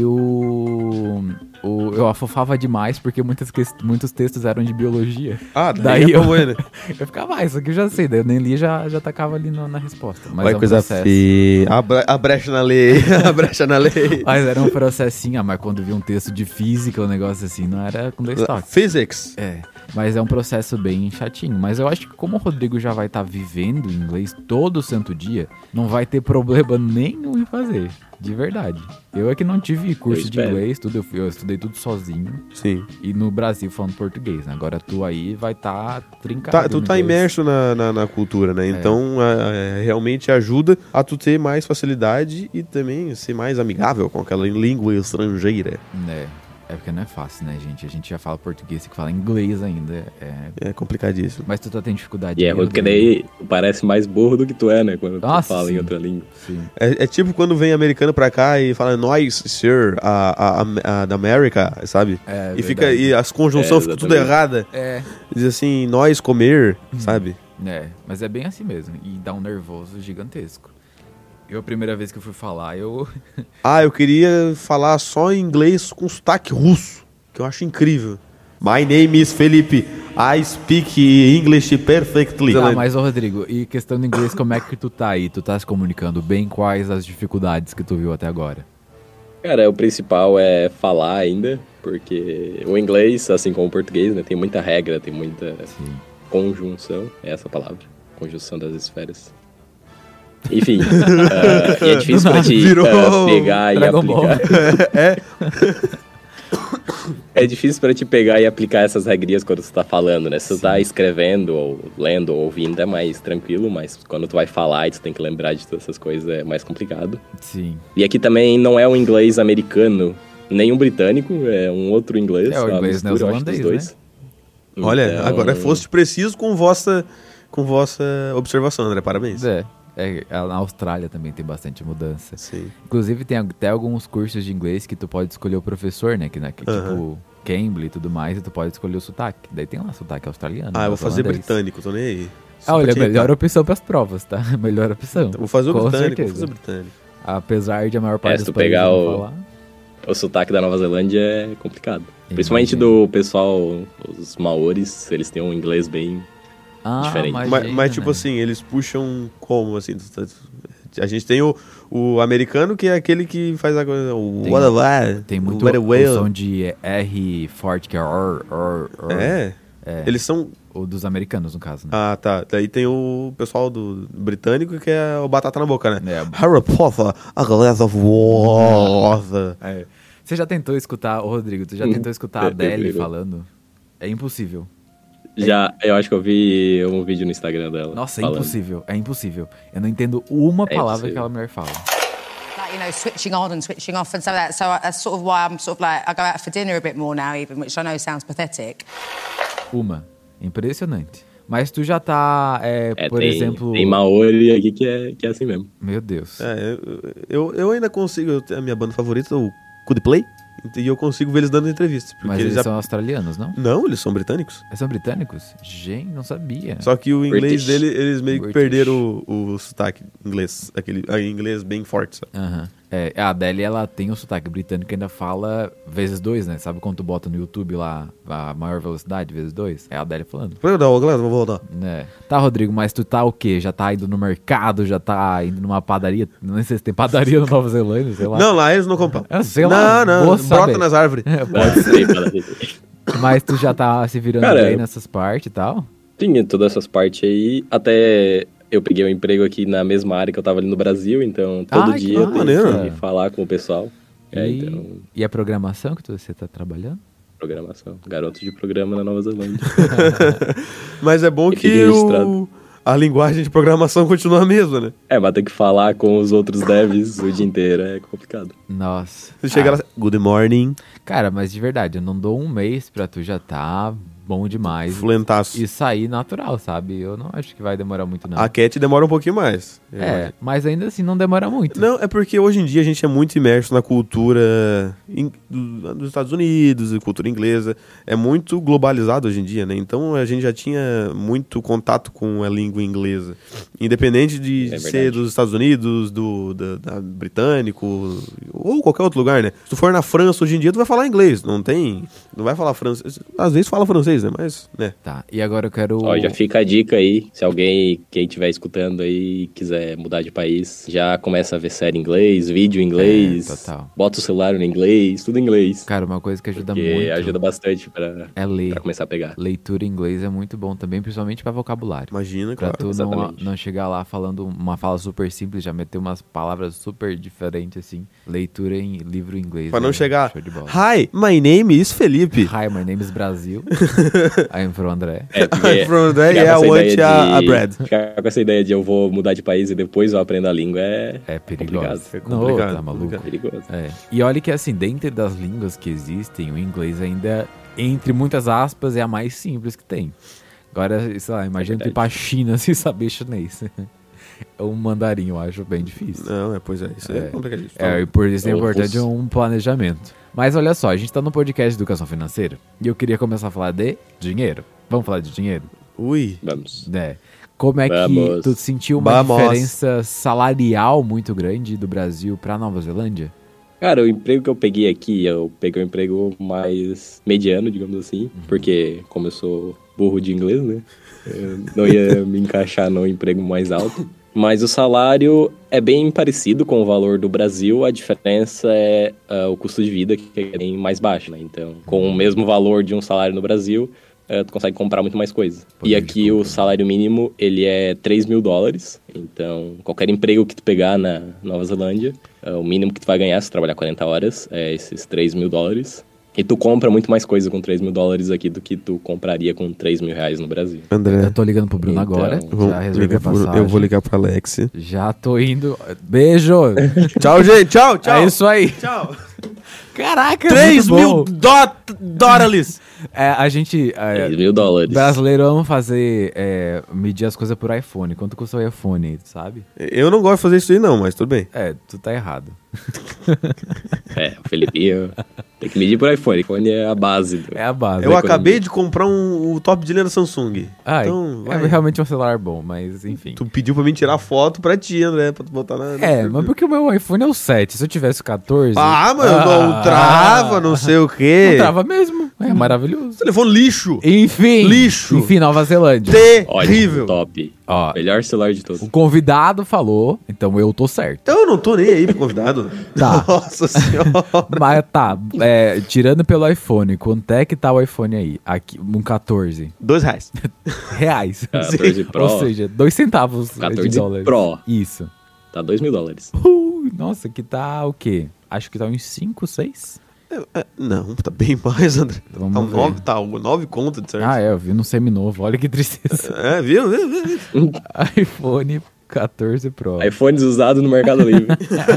o, o eu afofava demais porque muitas, ques- muitos textos eram de biologia. Ah, daí, Daí é eu- bom, né? Eu ficava, ah, isso aqui eu já sei, daí eu nem li já já tacava ali no- na resposta. Mas Vai é um coisa processo. feia. A, bre- a brecha na lei. A brecha na lei. Mas era um processinho, ah, mas quando vi um texto de física, um negócio assim, não era com dois toques. Physics. É, mas é um processo bem chatinho. Mas eu acho que como o Rodrigo já vai estar vivendo inglês todo santo dia, não vai ter problema nenhum em fazer. De verdade. Eu é que não tive curso de espero. inglês, tudo, eu, fui- eu estudei tudo sozinho. Sim. E no Brasil falando português, né? Agora tu aí vai estar tá trincado. Tá, tu no tá inglês. imerso na, na, na cultura, né? Então, é, é, realmente ajuda a tu ter mais facilidade e também ser mais amigável com aquela língua estrangeira. É, é porque não é fácil, né, gente? A gente já fala português e que fala inglês ainda. É... É complicadíssimo. Mas tu tá tendo dificuldade. E é aí, ruim porque Rodrigo? daí parece mais burro do que tu é, né? Quando Nossa, tu fala em sim. outra língua. Sim. É, é tipo quando vem americano pra cá e fala nós, sir, a, a, a, da América, sabe? É, e, fica, verdade. e as conjunções É, ficam tudo exatamente. errada. É, Diz assim, nós comer, sabe? É, mas é bem assim mesmo. E dá um nervoso gigantesco. Eu, a primeira vez que eu fui falar, eu... Ah, eu queria falar só em inglês com sotaque russo, que eu acho incrível. My name is Felipe. I speak English perfectly. Tá, mas ô Rodrigo, e questão do inglês, como é que tu tá aí? Tu tá se comunicando bem? Quais as dificuldades que tu viu até agora? Cara, o principal é falar ainda, porque o inglês, assim como o português, né, tem muita regra, tem muita Sim. conjunção, é essa a palavra, conjunção das esferas. Enfim, uh, e é difícil pra te Virou uh, pegar e Dragon Ball. aplicar. É. É difícil pra te pegar e aplicar essas regrinhas quando você tá falando, né? Se você tá escrevendo, ou lendo, ou ouvindo, é mais tranquilo, mas quando tu vai falar e tu tem que lembrar de todas essas coisas, é mais complicado. Sim. E aqui também não é um inglês americano, nem um britânico, é um outro inglês. É o uma inglês mistura, eu acho, dos neozelandês, dois. Olha, Então, agora foste preciso com vossa, com vossa observação, André. Parabéns. É. É, na Austrália também tem bastante mudança. Sim. Inclusive tem até alguns cursos de inglês que tu pode escolher o professor, né? Que, né, que Aham. tipo Cambly e tudo mais, e tu pode escolher o sotaque. Daí tem lá sotaque australiano. Ah, eu vou fazer neozelandês. britânico, tô nem aí. Só Ah, olha, pra te melhor irritar. opção pras provas, tá? Melhor opção. Vou fazer o Com britânico, certeza. vou fazer o britânico. Apesar de a maior parte É, se dos tu países pegar não o- falar. O sotaque da Nova Zelândia é complicado. Imagino. Principalmente do pessoal, os maoris, eles têm um inglês bem... Ah, diferente. Mas, imagina, mas, tipo né? assim, eles puxam como, assim? A gente tem o, o americano, que é aquele que faz a coisa... O Tem- what a what, Tem o muito what a o whale. som de R forte, que é or, or, or. É? É. Eles são... O dos americanos, no caso, né? Ah, tá. Daí tem o pessoal do britânico, que é o batata na boca, né? É. Harry Potter, a glass of water. É. Você já tentou escutar, ô Rodrigo, tu já tentou escutar a É, Adele virou. falando? É impossível. Já, eu acho que eu vi um vídeo no Instagram dela. Nossa, é falando. impossível, é impossível. Eu não entendo uma É palavra impossível. que aquela mulher fala. Like, you know, switching on and switching off and some of that. So I- that's sort of why I'm sort of like, I go out for dinner a bit more now even, which I know sounds pathetic. Uma. Impressionante. Mas tu já tá, é, É, por tem, exemplo... tem Maori aqui que é, que é assim mesmo. Meu Deus. É, eu, eu, eu ainda consigo, eu tenho a minha banda favorita, o Coldplay, e eu consigo ver eles dando entrevistas. Porque Mas eles já... são australianos, não? Não, eles são britânicos. Eles são britânicos? Gente, não sabia. Só que o inglês British. dele, eles meio que British. perderam o, o sotaque inglês, aquele ah, inglês bem forte, sabe? Aham. É, a Adele, ela tem o sotaque britânico, ainda fala vezes dois, né? Sabe quando tu bota no YouTube lá a maior velocidade, vezes dois? É a Adele falando. Vou dar, Glenn, vou voltar. É. Tá, Rodrigo, mas tu tá o quê? Já tá indo no mercado? Já tá indo numa padaria? Não sei se tem padaria na Nova Zelândia, sei lá. Não, lá eles não compram. Ah, sei lá, Não, vou não, brota saber. nas árvores. Pode ser. Sei, fala assim. Mas tu já tá se virando Cara, bem nessas partes e tal? Tinha todas essas partes aí, até eu peguei um emprego aqui na mesma área que eu tava ali no Brasil, então todo Ai, que dia eu tenho maneiro. que falar com o pessoal. É, e... então, e a programação que tu- você tá trabalhando? programação. Garoto de programa na Nova Zelândia. Mas é bom E que fiquei o... registrado. a linguagem de programação continua a mesma, né? É, mas ter que falar com os outros devs o dia inteiro é complicado. Nossa. Você chega Ah, lá, good morning, Cara, mas de verdade, eu não dou um mês pra tu já tá bom demais. fluentaço. E sair natural, sabe? Eu não acho que vai demorar muito, não. A Cat demora um pouquinho mais. eu É, acho. mas ainda assim não demora muito. Não, é porque hoje em dia a gente é muito imerso na cultura in- do- dos Estados Unidos, e cultura inglesa. É muito globalizado hoje em dia, né? Então a gente já tinha muito contato com a língua inglesa. Independente de É ser verdade. dos Estados Unidos, do da, da britânico, ou qualquer outro lugar, né? Se tu for na França hoje em dia, tu vai falar inglês. Não tem. Não vai falar francês. Às vezes fala francês, né? Mas, né? Tá, e agora eu quero... Ó, já fica a dica aí, se alguém, quem estiver escutando aí, quiser mudar de país, já começa a ver série em inglês, vídeo em inglês, É, total. bota o celular no inglês, tudo em inglês. Cara, uma coisa que ajuda Porque muito ajuda bastante pra, é ler. pra começar a pegar. Leitura em inglês é muito bom também, principalmente pra vocabulário. Imagina, Pra claro. tu não, exatamente. não chegar lá falando uma fala super simples, já meter umas palavras super diferentes, assim. Leitura em livro em inglês. Pra não é chegar. show de bola. Hi, my name is Felipe. Hi, my name is Brasil. I'm from André. É, porque From there, ficar yeah, com I essa want ideia a, a de- bread. Ficar com essa ideia de eu vou mudar de país e depois eu aprendo a língua é, É perigoso. complicado. É complicado, Não, tá maluco. complicado. perigoso. É. E olha que assim, dentre das línguas que existem, o inglês ainda, entre muitas aspas, é a mais simples que tem. Agora, sei lá, imagina tu ir pra China sem saber chinês. O mandarim eu acho bem difícil. Não, é, pois é, isso é, É. complicadíssimo. É, e por isso é Ou importante russo. um planejamento. Mas olha só, a gente tá no podcast de educação financeira e eu queria começar a falar de dinheiro. Vamos falar de dinheiro? Ui, Vamos. É. Como é que Vamos. tu sentiu uma Vamos. diferença salarial muito grande do Brasil pra Nova Zelândia? Cara, o emprego que eu peguei aqui, eu peguei um emprego mais mediano, digamos assim, uhum. porque como eu sou burro de inglês, né, eu não ia me encaixar no emprego mais alto. Mas o salário é bem parecido com o valor do Brasil, a diferença é uh, o custo de vida, que é bem mais baixo, né? Então, com o mesmo valor de um salário no Brasil, uh, tu consegue comprar muito mais coisa. Poder e aqui o salário mínimo, ele é três mil dólares. Então, qualquer emprego que tu pegar na Nova Zelândia, uh, o mínimo que tu vai ganhar se trabalhar quarenta horas é esses três mil dólares. E tu compra muito mais coisa com três mil dólares aqui do que tu compraria com três mil reais no Brasil. André, eu tô ligando pro Bruno então, agora. Já resolvi a passagem. Eu vou ligar pra Alex. Já tô indo. Beijo. Tchau, gente. Tchau, tchau. É isso aí. Tchau. Caraca, três mil dólares. É, a gente... É, três mil dólares. Brasileiro ama fazer... É, medir as coisas por iPhone. Quanto custa o iPhone, sabe? Eu não gosto de fazer isso aí não, mas tudo bem. É, tu tá errado. É, o Felipinho tem que medir por iPhone. iPhone é a base. Do... É a base. Eu acabei de comprar um, um top de linha da Samsung. Ah, então, é vai. realmente um celular bom, mas enfim. Tu pediu pra mim tirar foto pra ti, André, pra tu botar na... É, mas porque o meu iPhone é o sete. Se eu tivesse o catorze... Ah, mano, ah, não trava, não sei o quê. Não trava mesmo. É maravilhoso. Telefone lixo. Enfim. Lixo. Enfim, Nova Zelândia. Terrível. Olha, top. Ó, melhor celular de todos. O convidado falou, então eu tô certo. Então eu não tô nem aí pro convidado. Tá. Nossa senhora. Mas tá, é, tirando pelo iPhone, quanto é que tá o iPhone aí? Aqui, um catorze. Dois reais. Reais. catorze Pro. Ou seja, dois centavos catorze de dólares. Pro. Isso. Tá dois mil dólares. Uh, nossa, que tá o quê? Acho que tá uns cinco, seis? É, é, não, tá bem mais, André. Vamos tá, ver. nove, tá nove contas de certo. Ah, é, eu vi no seminovo, olha que tristeza. É, viu? viu, viu. iPhone catorze Pro. iPhones usados no Mercado Livre.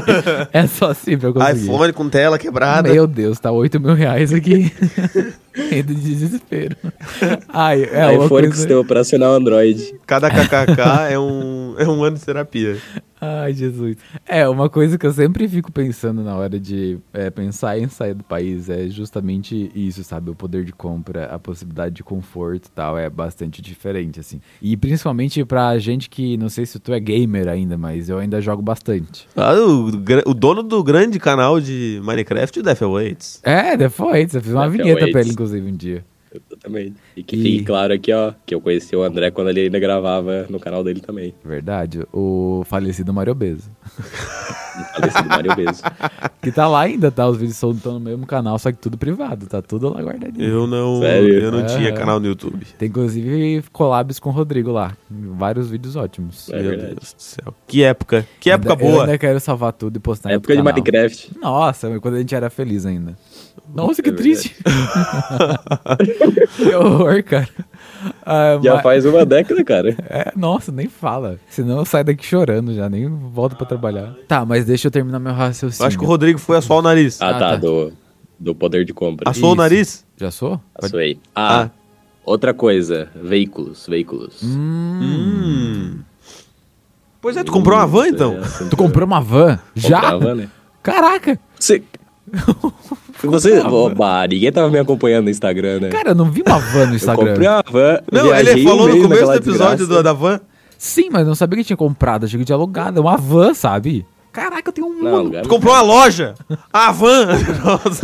É só assim pra eu conseguir. iPhone com tela quebrada. Meu Deus, tá oito mil reais aqui. Renda de desespero. Ai, é iPhone coisa... com sistema operacional Android. Cada kkk é um, é um ano de terapia. Ai, Jesus. É, uma coisa que eu sempre fico pensando na hora de é, pensar em sair do país é justamente isso, sabe? O poder de compra, a possibilidade de conforto e tal é bastante diferente, assim. E principalmente pra gente que, não sei se tu é gamer ainda, mas eu ainda jogo bastante. Ah, o, o dono do grande canal de Minecraft, o Death Awaits. É, depois, eu fiz uma Death vinheta Awaits. pra ele, inclusive, um dia. Exatamente. E que E- fique claro aqui, ó, que eu conheci o André quando ele ainda gravava no canal dele também. Verdade, o falecido Mario Bezo. O falecido Mário Bezo. Que tá lá ainda, tá? Os vídeos estão no mesmo canal, só que tudo privado, tá tudo lá guardadinho. Eu não, Sério? eu não É. tinha canal no YouTube. Tem inclusive collabs com o Rodrigo lá. Vários vídeos ótimos. É Meu verdade. Deus do céu. Que época. Que época Ainda- Eu boa. ainda quero salvar tudo e postar Na em época de outro canal. Minecraft. Nossa, quando a gente era feliz ainda. Nossa, que É triste. Que horror, cara. Ah, Já mas- faz uma década, cara. É, nossa, nem fala. Senão eu saio daqui chorando já, nem volto pra trabalhar. Tá, mas deixa eu terminar meu raciocínio. Eu acho que o Rodrigo foi assoar o nariz. Ah, Ah, tá, tá. Do, do poder de compra. Assou o isso. nariz? Já sou? Pode- Assuei. Ah, Ah. outra coisa. Veículos, veículos. Hum. Pois é, tu comprou uma van então? É, Tu comprou uma van? Já? Comprava, né? Caraca! Você... Você... Oba, ninguém tava me acompanhando no Instagram, né? Cara, eu não vi uma van no eu Instagram. comprei uma van. Não, viajei ele um falou no mês começo do naquela episódio desgraça. do- da van. Sim, mas eu não sabia que tinha comprado, achei que tinha alugado. É uma van, sabe? Caraca, eu tenho um Não, mundo. lugar Tu comprou uma loja. A van. Nossa.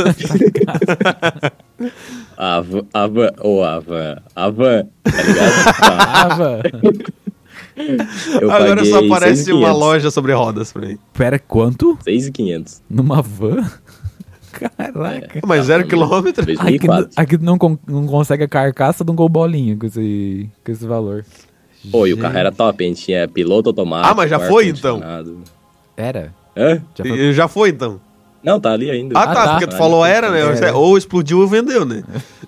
A van, a van, ou a van, a van, tá ligado? Tá. Ah, van. Eu Agora paguei só aparece seis mil e uma quinhentos. loja sobre rodas pra mim. Pera, quanto? seis mil e quinhentos. Numa van? Caraca. Mas zero quilômetro. dois mil e Aqui, quatro. aqui não, con- não consegue a carcaça de um gol bolinha com esse, com esse valor. Pô, e o carro era top, hein? Tinha piloto automático. Ah, mas já foi, então? ar-condicionado. Era? Hã? Já foi... E já foi então. Não, tá ali ainda. Ah, Ah, tá, tá. porque tu falou era, né? Era. Ou explodiu ou vendeu, né?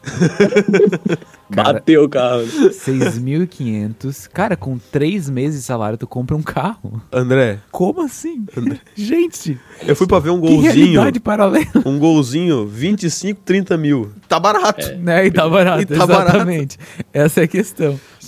Bateu o carro. seis mil e quinhentos. Cara, com três meses de salário, tu compra um carro. André, Como assim? Gente, eu fui pra ver um que golzinho. realidade paralela. Um golzinho, vinte e cinco, trinta mil. Tá barato. Né? E tá barato, E tá barato. exatamente. Essa é a questão.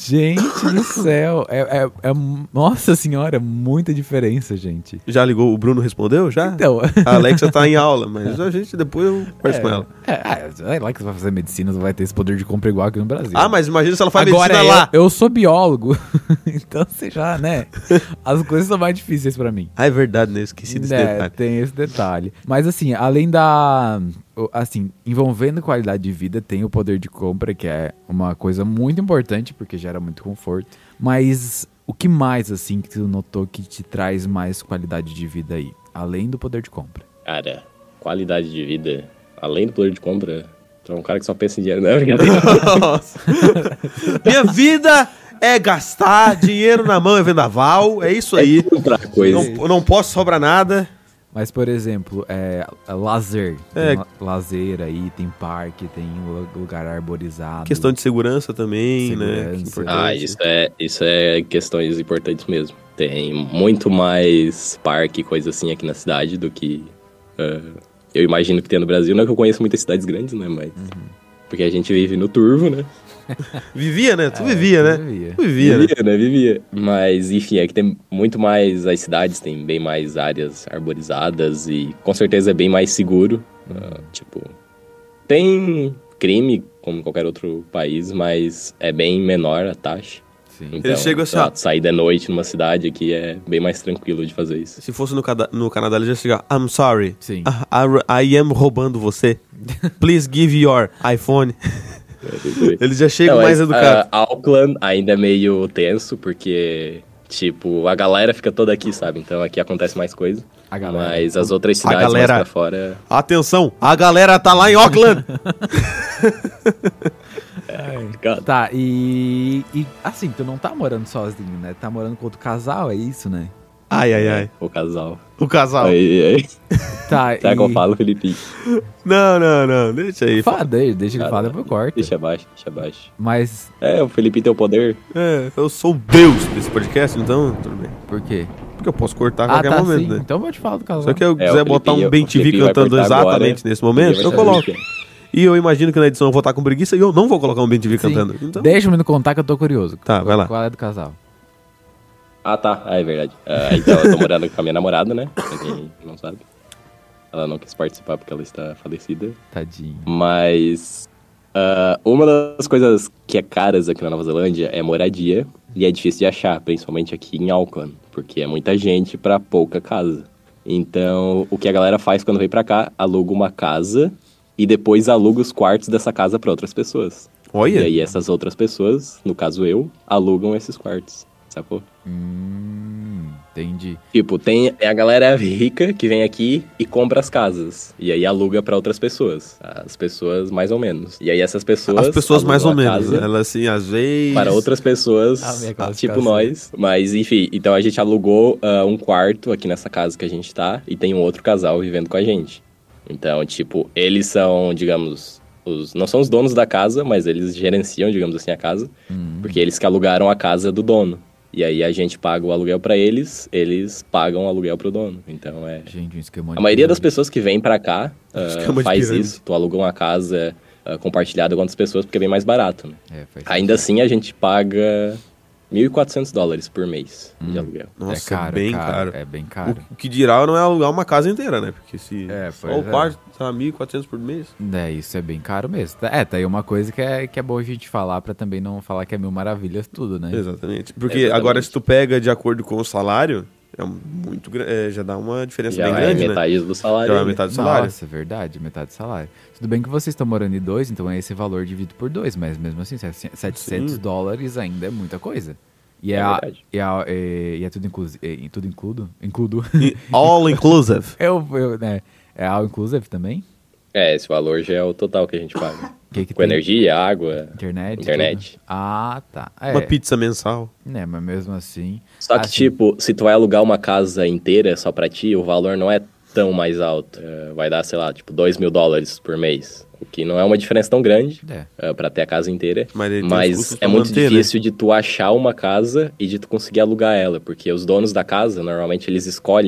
Gente do céu. É, é, é- nossa senhora, muita diferença, gente. Já ligou? O Bruno respondeu? Já? Então... A Alexa tá em aula, mas a gente depois eu converso com ela. É, é, é lá que você vai fazer medicina, você vai ter esse poder de compra igual aqui no Brasil. Ah, mas imagina se ela faz Agora medicina eu, lá. eu sou biólogo, então você já, né? As coisas são mais difíceis pra mim. Ah, é verdade, né? Esqueci desse É, detalhe. tem esse detalhe. Mas assim, além da... o- Assim, envolvendo qualidade de vida, tem o poder de compra, que é uma coisa muito importante, porque gera muito conforto. Mas o que mais, assim, que tu notou que te traz mais qualidade de vida aí? Além do poder de compra. Cara, qualidade de vida, além do poder de compra, tu é um cara que só pensa em dinheiro, não é brincadeira? Nossa. Minha vida é gastar dinheiro na mão, é vendaval, é isso aí. Comprar coisa. Não, não posso sobrar nada. Mas, por exemplo, é, é lazer. É. Tem la- lazer aí, tem parque, tem lu- lugar arborizado. Questão de segurança também, né? Segurança. Que é importante. Ah, isso é, isso é questões importantes mesmo. Tem muito mais parque e coisa assim aqui na cidade do que ah, eu imagino que tem no Brasil. Não é que eu conheço muitas cidades grandes, né? Mas. Porque a gente vive no turvo, né? Vivia, né? Tu vivia, né? vivia. Tu vivia, né? Vivia, né? Vivia. Mas, enfim, é que tem muito mais. As cidades têm bem mais áreas arborizadas e com certeza é bem mais seguro. Ah, tipo. Tem crime, como em qualquer outro país, mas é bem menor a taxa. Sim. Então, Eles chegam assim, sei lá, ó. sair de noite numa cidade aqui é bem mais tranquilo de fazer isso. Se fosse no, Cada- no Canadá, ele já chega. I'm sorry. Sim. I, I am roubando você. Please give your iPhone. Eles já chegam Não, mais mas, educados. ah, Auckland ainda é meio tenso, porque, tipo, a galera fica toda aqui, sabe? Então aqui acontece mais coisa. A galera. Mas as outras A cidades galera- mais pra fora... Atenção, a galera tá lá em Auckland. É complicado. Tá, e, e assim, tu não tá morando sozinho, né? Tá morando com outro casal, é isso, né? Ai, ai, ai. O casal. O casal. Aí, aí. Tá, Será e... que eu falo, Felipe? Não, não, não. Deixa aí. Fala, deixa, deixa ele falar, depois corta. Deixa abaixo, deixa abaixo. Mas, É, o Felipe tem o poder. É, eu sou o Deus desse podcast, então tudo bem. por quê? Porque eu posso cortar a Ah, qualquer tá, momento, sim. né? Então eu vou te falar do casal. Só que eu É, o quiser Felipe- botar um o bem T V Felipe vai cantando cortar exatamente agora. nesse momento, Ninguém eu vai saber coloco. o que é. E eu imagino que na edição eu vou estar com preguiça e eu não vou colocar um bem T V Sim. cantando. Então, Deixa eu me contar que eu tô curioso. Tá, vai lá. Qual é do casal? Ah, tá. Ah, é verdade. Ah, então, eu tô morando com a minha namorada, né? Pra quem não sabe. Ela não quis participar porque ela está falecida. Tadinho. Mas ah, uma das coisas que é caras aqui na Nova Zelândia é moradia. E é difícil de achar, principalmente aqui em Auckland. Porque é muita gente pra pouca casa. Então, o que a galera faz quando vem pra cá, aluga uma casa e depois aluga os quartos dessa casa pra outras pessoas. olha. E aí essas outras pessoas, no caso eu, alugam esses quartos, sacou? Hum, entendi. Tipo, tem tem a galera rica que vem aqui e compra as casas. E aí aluga pra outras pessoas. As pessoas mais ou menos. E aí essas pessoas... As pessoas mais ou alugam a menos. casa Elas assim, às vezes. para outras pessoas, A minha tipo classificação. nós. Mas, enfim, então a gente alugou ah, um quarto aqui nessa casa que a gente tá. E tem um outro casal vivendo com a gente. Então, tipo, eles são, digamos... Os, não são os donos da casa, mas eles gerenciam, digamos assim, a casa. Porque eles que alugaram a casa do dono. E aí a gente paga o aluguel pra eles, eles pagam o aluguel pro dono. Então é... Gente, um esquema A maioria das pirâmide. pessoas que vem pra cá ah, Esquema de faz pirâmide. isso. Tu aluga uma casa ah, compartilhada com outras pessoas porque é bem mais barato, né? É, faz Ainda assim, a gente paga mil e quatrocentos dólares por mês de aluguel. Nossa, é caro, bem caro, caro. É bem caro. O que dirá não é alugar uma casa inteira, né? Porque se É, só pois o é. quarto tá mil e quatrocentos por mês. É, isso é bem caro mesmo. É, tá aí uma coisa que é, que é bom a gente falar pra também não falar que é mil maravilhas tudo, né? Exatamente. Porque Exatamente. agora, se tu pega de acordo com o salário, é muito, gra- é, já dá uma diferença Já bem é grande, né? metade do salário. Já é aí, né? metade do salário. Nossa, é verdade, metade do salário. Tudo bem que vocês estão morando em dois, então é esse valor dividido por dois, mas mesmo assim, setecentos Sim. dólares ainda é muita coisa. E é, É a- verdade. e, a- é, e é tudo inclusive, é, tudo includo? Includo. E all inclusive. eu, eu, né, é all inclusive também? É, esse valor já é o total que a gente paga. Que que Com tem? energia, água, Internet? internet. tudo? Ah, tá. É, Uma pizza mensal. né, mas mesmo assim... Só que, assim, tipo, se tu vai alugar uma casa inteira só pra ti, o valor não é tão mais alto. É, vai dar, sei lá, tipo, dois mil dólares por mês. O que não é uma diferença tão grande É. é, pra ter a casa inteira. Mas ele tem os Mas custos é pra muito manter, né? difícil de tu achar uma casa e de tu conseguir alugar ela. Porque os donos da casa, normalmente, eles escolhem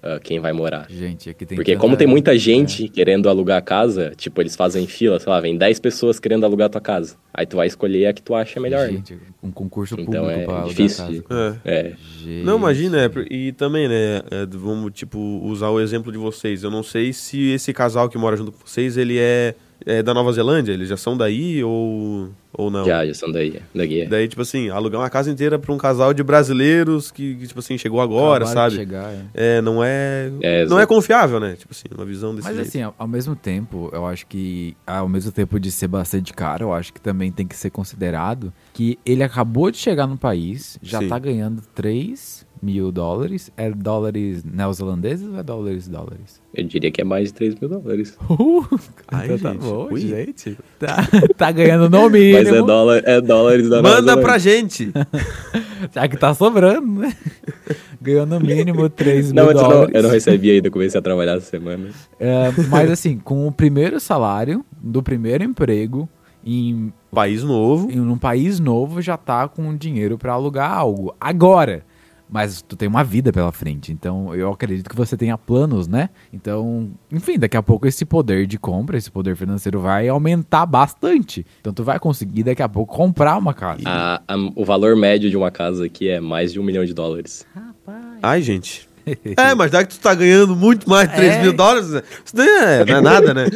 uh, quem vai morar. Gente, aqui tem Porque tanta- como tem muita gente querendo alugar a casa, tipo, eles fazem fila, sei lá, vem dez pessoas querendo alugar a tua casa. Aí tu vai escolher a que tu acha melhor, né? Gente, um concurso público Então é pra alugar difícil casa. de- É. É, Gente. Não, imagina, é, e também, né, é, vamos, tipo, usar o exemplo de vocês. Eu não sei se esse casal que mora junto com vocês, ele é, é da Nova Zelândia, eles já são daí ou, ou não? já, já são daí, daqui. É. Daí, tipo assim, alugar uma casa inteira pra um casal de brasileiros que, que, tipo assim, chegou agora, Acabaram de sabe? chegar, é. É, não é, É, não é exato. confiável, né? Tipo assim, uma visão desse Mas jeito. assim, ao, ao mesmo tempo, eu acho que, ao mesmo tempo de ser bastante caro, eu acho que também tem que ser considerado que ele acabou de chegar no país, já Sim. tá ganhando três mil dólares. É dólares neozelandeses ou é dólares dólares? Eu diria que é mais de três mil dólares. Uh, Ai, então tá gente, bom, ui. gente. Tá, tá ganhando no mínimo. Mas é, dólar, é dólares da Nova Manda Zelândia. pra gente! Já que tá sobrando, né? Ganhou no mínimo três mil Não, mas eu não, dólares. eu não recebi ainda, comecei a trabalhar essa semana. É, mas assim, com o primeiro salário do primeiro emprego em, País novo. em um país novo, já tá com dinheiro pra alugar algo. Agora! Mas tu tem uma vida pela frente, então eu acredito que você tenha planos, né? Então, enfim, daqui a pouco esse poder de compra, esse poder financeiro vai aumentar bastante. Então tu vai conseguir daqui a pouco comprar uma casa. A- a- o valor médio de uma casa aqui é mais de um milhão de dólares. Ai, gente. É, mas já que tu tá ganhando muito mais de três É. mil dólares, isso daí é, não é nada, né?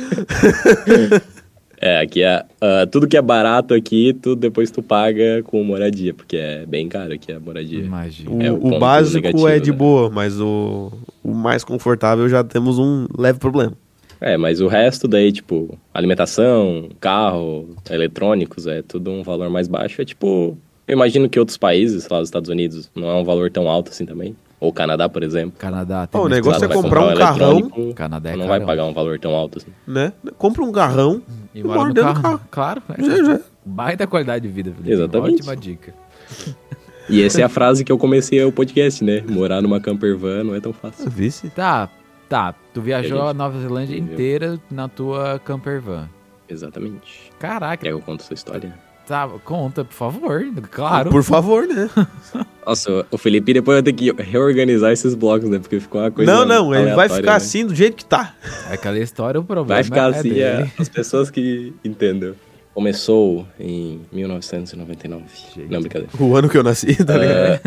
É, aqui é... ah, tudo que é barato aqui, tu, depois tu paga com moradia, porque é bem caro aqui a moradia. Imagina. O, É, o o ponto básico negativo, é de né? boa, mas o, o mais confortável já temos um leve problema. É, mas o resto daí, tipo, alimentação, carro, eletrônicos, é tudo um valor mais baixo. É tipo, eu imagino que outros países, sei lá, os Estados Unidos, não é um valor tão alto assim também. Ou o Canadá, por exemplo. Canadá tem Ó, o mais negócio coisa. é comprar um carrão, eletrônico, Canadá é não vai carão. pagar um valor tão alto assim. né? Compra um carrão E e mora mora no dentro do carro. carro. Claro. É. Já, já. Baita qualidade de vida, Felipe. Exatamente. Ótima dica. E essa é a frase que eu comecei o podcast, né? Morar numa camper van não é tão fácil. Vice? Tá, tá. Tu viajou E a gente a Nova Zelândia viveu. inteira na tua camper van. Exatamente. Caraca, Quer que eu conte a sua história? tá, conta, por favor. Claro. Por favor, né? Nossa, o Felipe depois vai ter que reorganizar esses blocos, né? Porque ficou uma coisa Não, não, ele vai aleatória, ficar né? assim do jeito que tá. Aquela história, o problema Vai ficar é assim, dele. é, as pessoas que entendem. Começou em mil novecentos e noventa e nove. Gente. Não, brincadeira. O ano que eu nasci, tá ligado?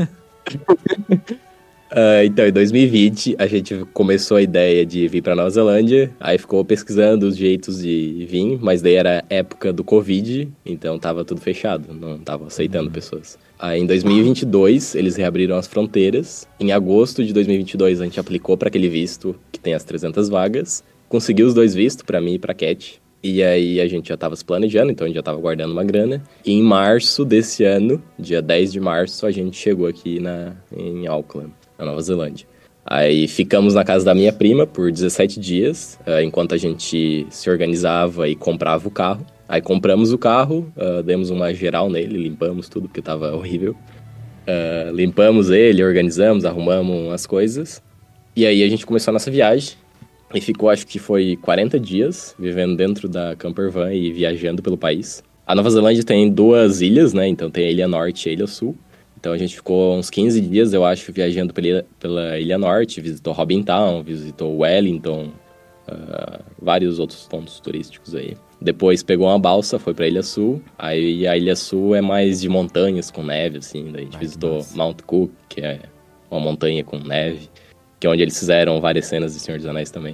Ah, então, em dois mil e vinte, a gente começou a ideia de vir pra Nova Zelândia. Aí ficou pesquisando os jeitos de vir, mas daí era época do Covid, então tava tudo fechado, não tava aceitando pessoas. Aí em dois mil e vinte e dois, eles reabriram as fronteiras. Em agosto de dois mil e vinte e dois, a gente aplicou para aquele visto que tem as trezentas vagas. Conseguiu os dois vistos, pra mim e pra Cat. E aí a gente já tava se planejando, então a gente já tava guardando uma grana. E em março desse ano, dia dez de março, a gente chegou aqui na, em Auckland, na Nova Zelândia. Aí ficamos na casa da minha prima por dezessete dias, uh, enquanto a gente se organizava e comprava o carro. Aí compramos o carro, uh, demos uma geral nele, limpamos tudo, porque tava horrível. Uh, limpamos ele, organizamos, arrumamos as coisas. E aí a gente começou a nossa viagem. E ficou, acho que foi quarenta dias, vivendo dentro da camper van e viajando pelo país. A Nova Zelândia tem duas ilhas, né? Então tem a Ilha Norte e a Ilha Sul. Então a gente ficou uns quinze dias, eu acho, viajando pela Ilha, pela Ilha Norte. Visitou Robin Town, visitou Wellington, uh, vários outros pontos turísticos aí. Depois pegou uma balsa, foi pra Ilha Sul. Aí a Ilha Sul é mais de montanhas com neve, assim. Daí a gente Ai, visitou massa. Mount Cook, que é uma montanha com neve. Que é onde eles fizeram várias cenas de Senhor dos Anéis também.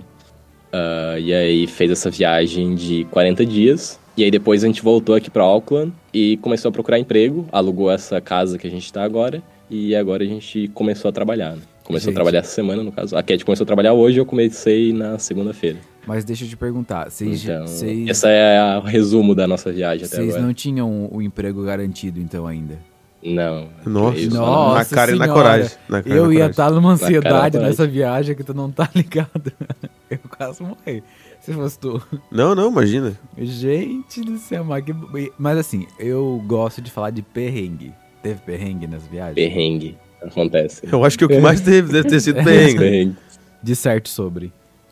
Uh, e aí fez essa viagem de quarenta dias. E aí depois a gente voltou aqui pra Auckland e começou a procurar emprego. Alugou essa casa que a gente tá agora. E agora a gente começou a trabalhar, né? Começou Gente. a trabalhar essa semana, no caso. A Cat começou a trabalhar hoje, eu comecei na segunda-feira. Mas deixa eu te perguntar, vocês Então, vocês- esse é o resumo da nossa viagem até vocês agora. não tinham o emprego garantido, então, ainda? Não. Nossa. Isso, Nossa na cara e na senhora. coragem. Na cara e Eu na ia coragem. estar numa cara, ansiedade na nessa viagem que tu não tá ligado. Eu quase morri. Se fosse tu. Não, não, imagina. Gente do céu, mas, que... mas assim, eu gosto de falar de perrengue. Teve perrengue nas viagens? Perrengue. Acontece. Eu acho que o que mais teve deve ter sido perrengue. Perrengue. Disserte sobre.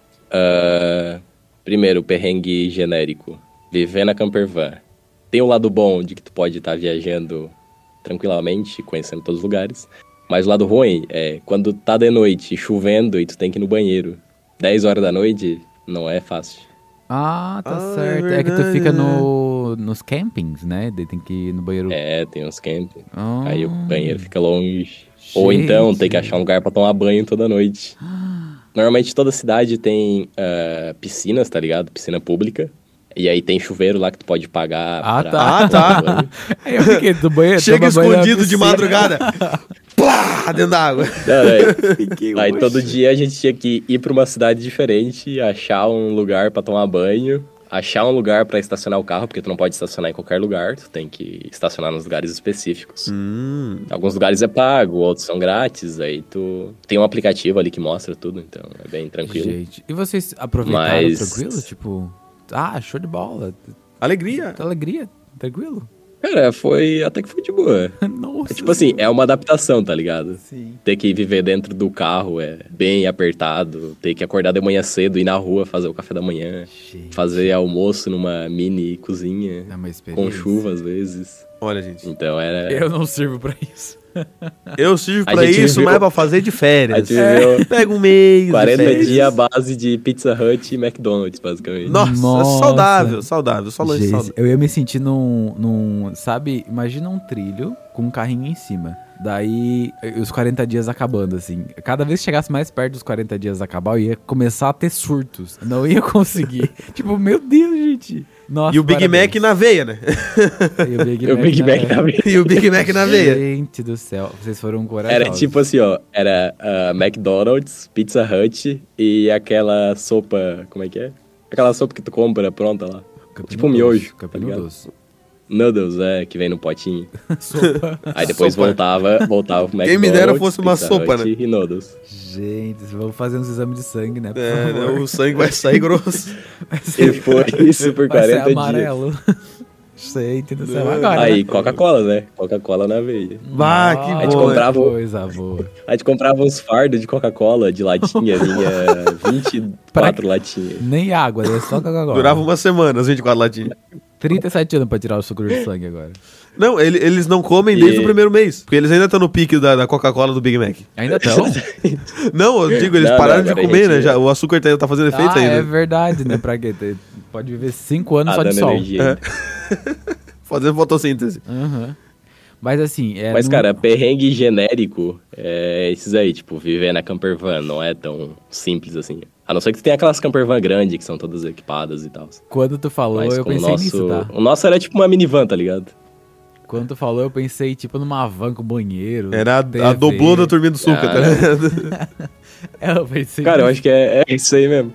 Ah, primeiro, perrengue genérico. Viver na camper van. Tem o lado bom de que tu pode estar viajando tranquilamente, conhecendo todos os lugares. Mas o lado ruim é quando tá de noite, chovendo e tu tem que ir no banheiro. dez horas da noite, não é fácil. Ah, tá Ah, é certo. É, que tu verdade, fica né? no, nos campings, né? Daí tem que ir no banheiro. É, tem uns camping. Ah. Aí o banheiro fica longe. Ou então tem que achar um lugar pra tomar banho toda noite. Normalmente toda cidade tem ah, piscinas, tá ligado? Piscina pública. E aí tem chuveiro lá que tu pode pagar Ah, pra tá. Ah, tá. tomar banho. Aí eu fiquei do banheiro. Chega toma banho na escondido de piscina. madrugada. Plá, dentro da água. Não, é. Fiquei, Aí oxe. todo dia a gente tinha que ir pra uma cidade diferente, achar um lugar pra tomar banho, achar um lugar pra estacionar o carro, porque tu não pode estacionar em qualquer lugar, tu tem que estacionar nos lugares específicos. Hum. Alguns lugares é pago, outros são grátis, aí tu tem um aplicativo ali que mostra tudo, então é bem tranquilo. Gente, e vocês aproveitaram Mas- tranquilo? Tipo, ah, show de bola. Alegria. Alegria, tranquilo? Cara, foi até que foi de boa. Nossa. É tipo assim, é uma adaptação, tá ligado? Sim. Ter que viver dentro do carro é bem apertado, ter que acordar de manhã cedo, ir na rua fazer o café da manhã, Gente, fazer almoço numa mini cozinha, é uma experiência. com chuva às vezes. Olha, gente. Então era... Eu não sirvo pra isso. Eu sirvo A pra gente isso, viveu- mas é pra fazer de A férias. gente viveu Pega um mês. de quarenta férias. dias à base de Pizza Hut e McDonald's, basicamente. Nossa, Nossa. saudável, saudável. Só lanche Gente, saudável. eu ia me sentir num, num... Sabe, imagina um trilho com um carrinho em cima. Daí, os quarenta dias acabando, assim. Cada vez que chegasse mais perto dos quarenta dias acabar, eu ia começar a ter surtos. Não ia conseguir. Tipo, meu Deus, gente. Nossa, E o Big parabéns. Mac na veia, né? E o Big O Big Mac na- na veia. E o Big Mac na veia. Gente do céu, vocês foram corajosos. Era tipo assim, ó, era ah, McDonald's, Pizza Hut e aquela sopa, como é que é? Aquela sopa que tu compra pronta lá. Capim tipo Noodles, miojo, Capim tá ligado? Noodles. Noodles, é, que vem no potinho. Sopa. Aí depois Sopa. voltava, voltava pro McDonald's. Quem me dera fosse uma Pizza sopa, Hut né? E Noodles. Gente, vamos fazer uns exames de sangue, né? Por É, favor. né, o sangue vai sair grosso. Vai ser- E foi isso por vai ser quarenta dias. amarelo. Gente do céu, Não. agora. Aí, né? Coca-Cola, né? Coca-Cola na veia. Bah, que Nossa, A gente bom. comprava- coisa boa. A gente comprava uns fardos de Coca-Cola de latinha, vinha vinte e quatro latinhas. Nem água, né? Só Coca-Cola. Durava uma semana, as vinte e quatro latinhas. trinta e sete anos pra tirar o suco de sangue agora. Não, ele- eles não comem desde E- o primeiro mês. Porque eles ainda estão no pique da, da Coca-Cola do Big Mac. Ainda estão? Não, eu digo, eles Não, pararam não, de agora a comer, gente- né? Já, o açúcar tá, tá fazendo efeito Ah, ainda. é verdade, né? Pra quê? Tem- Pode viver cinco anos Ah, só de dando sol. energia É. ainda. Fazendo fotossíntese. Aham. Mas assim, é. Mas, no- cara, perrengue genérico é esses aí, tipo, viver na camper van não é tão simples assim. A não ser que tu tenha aquelas camper van grandes, que são todas equipadas e tal. Quando tu falou, Mas eu com o pensei nosso... nisso, tá? O nosso era tipo uma minivan, tá ligado? Quando tu falou, eu pensei, tipo, numa van com banheiro. Era a, T V. a doblô da turminha do Suca, Ah. tá ligado? É, eu pensei. Cara, eu nisso. acho que é, é isso aí mesmo.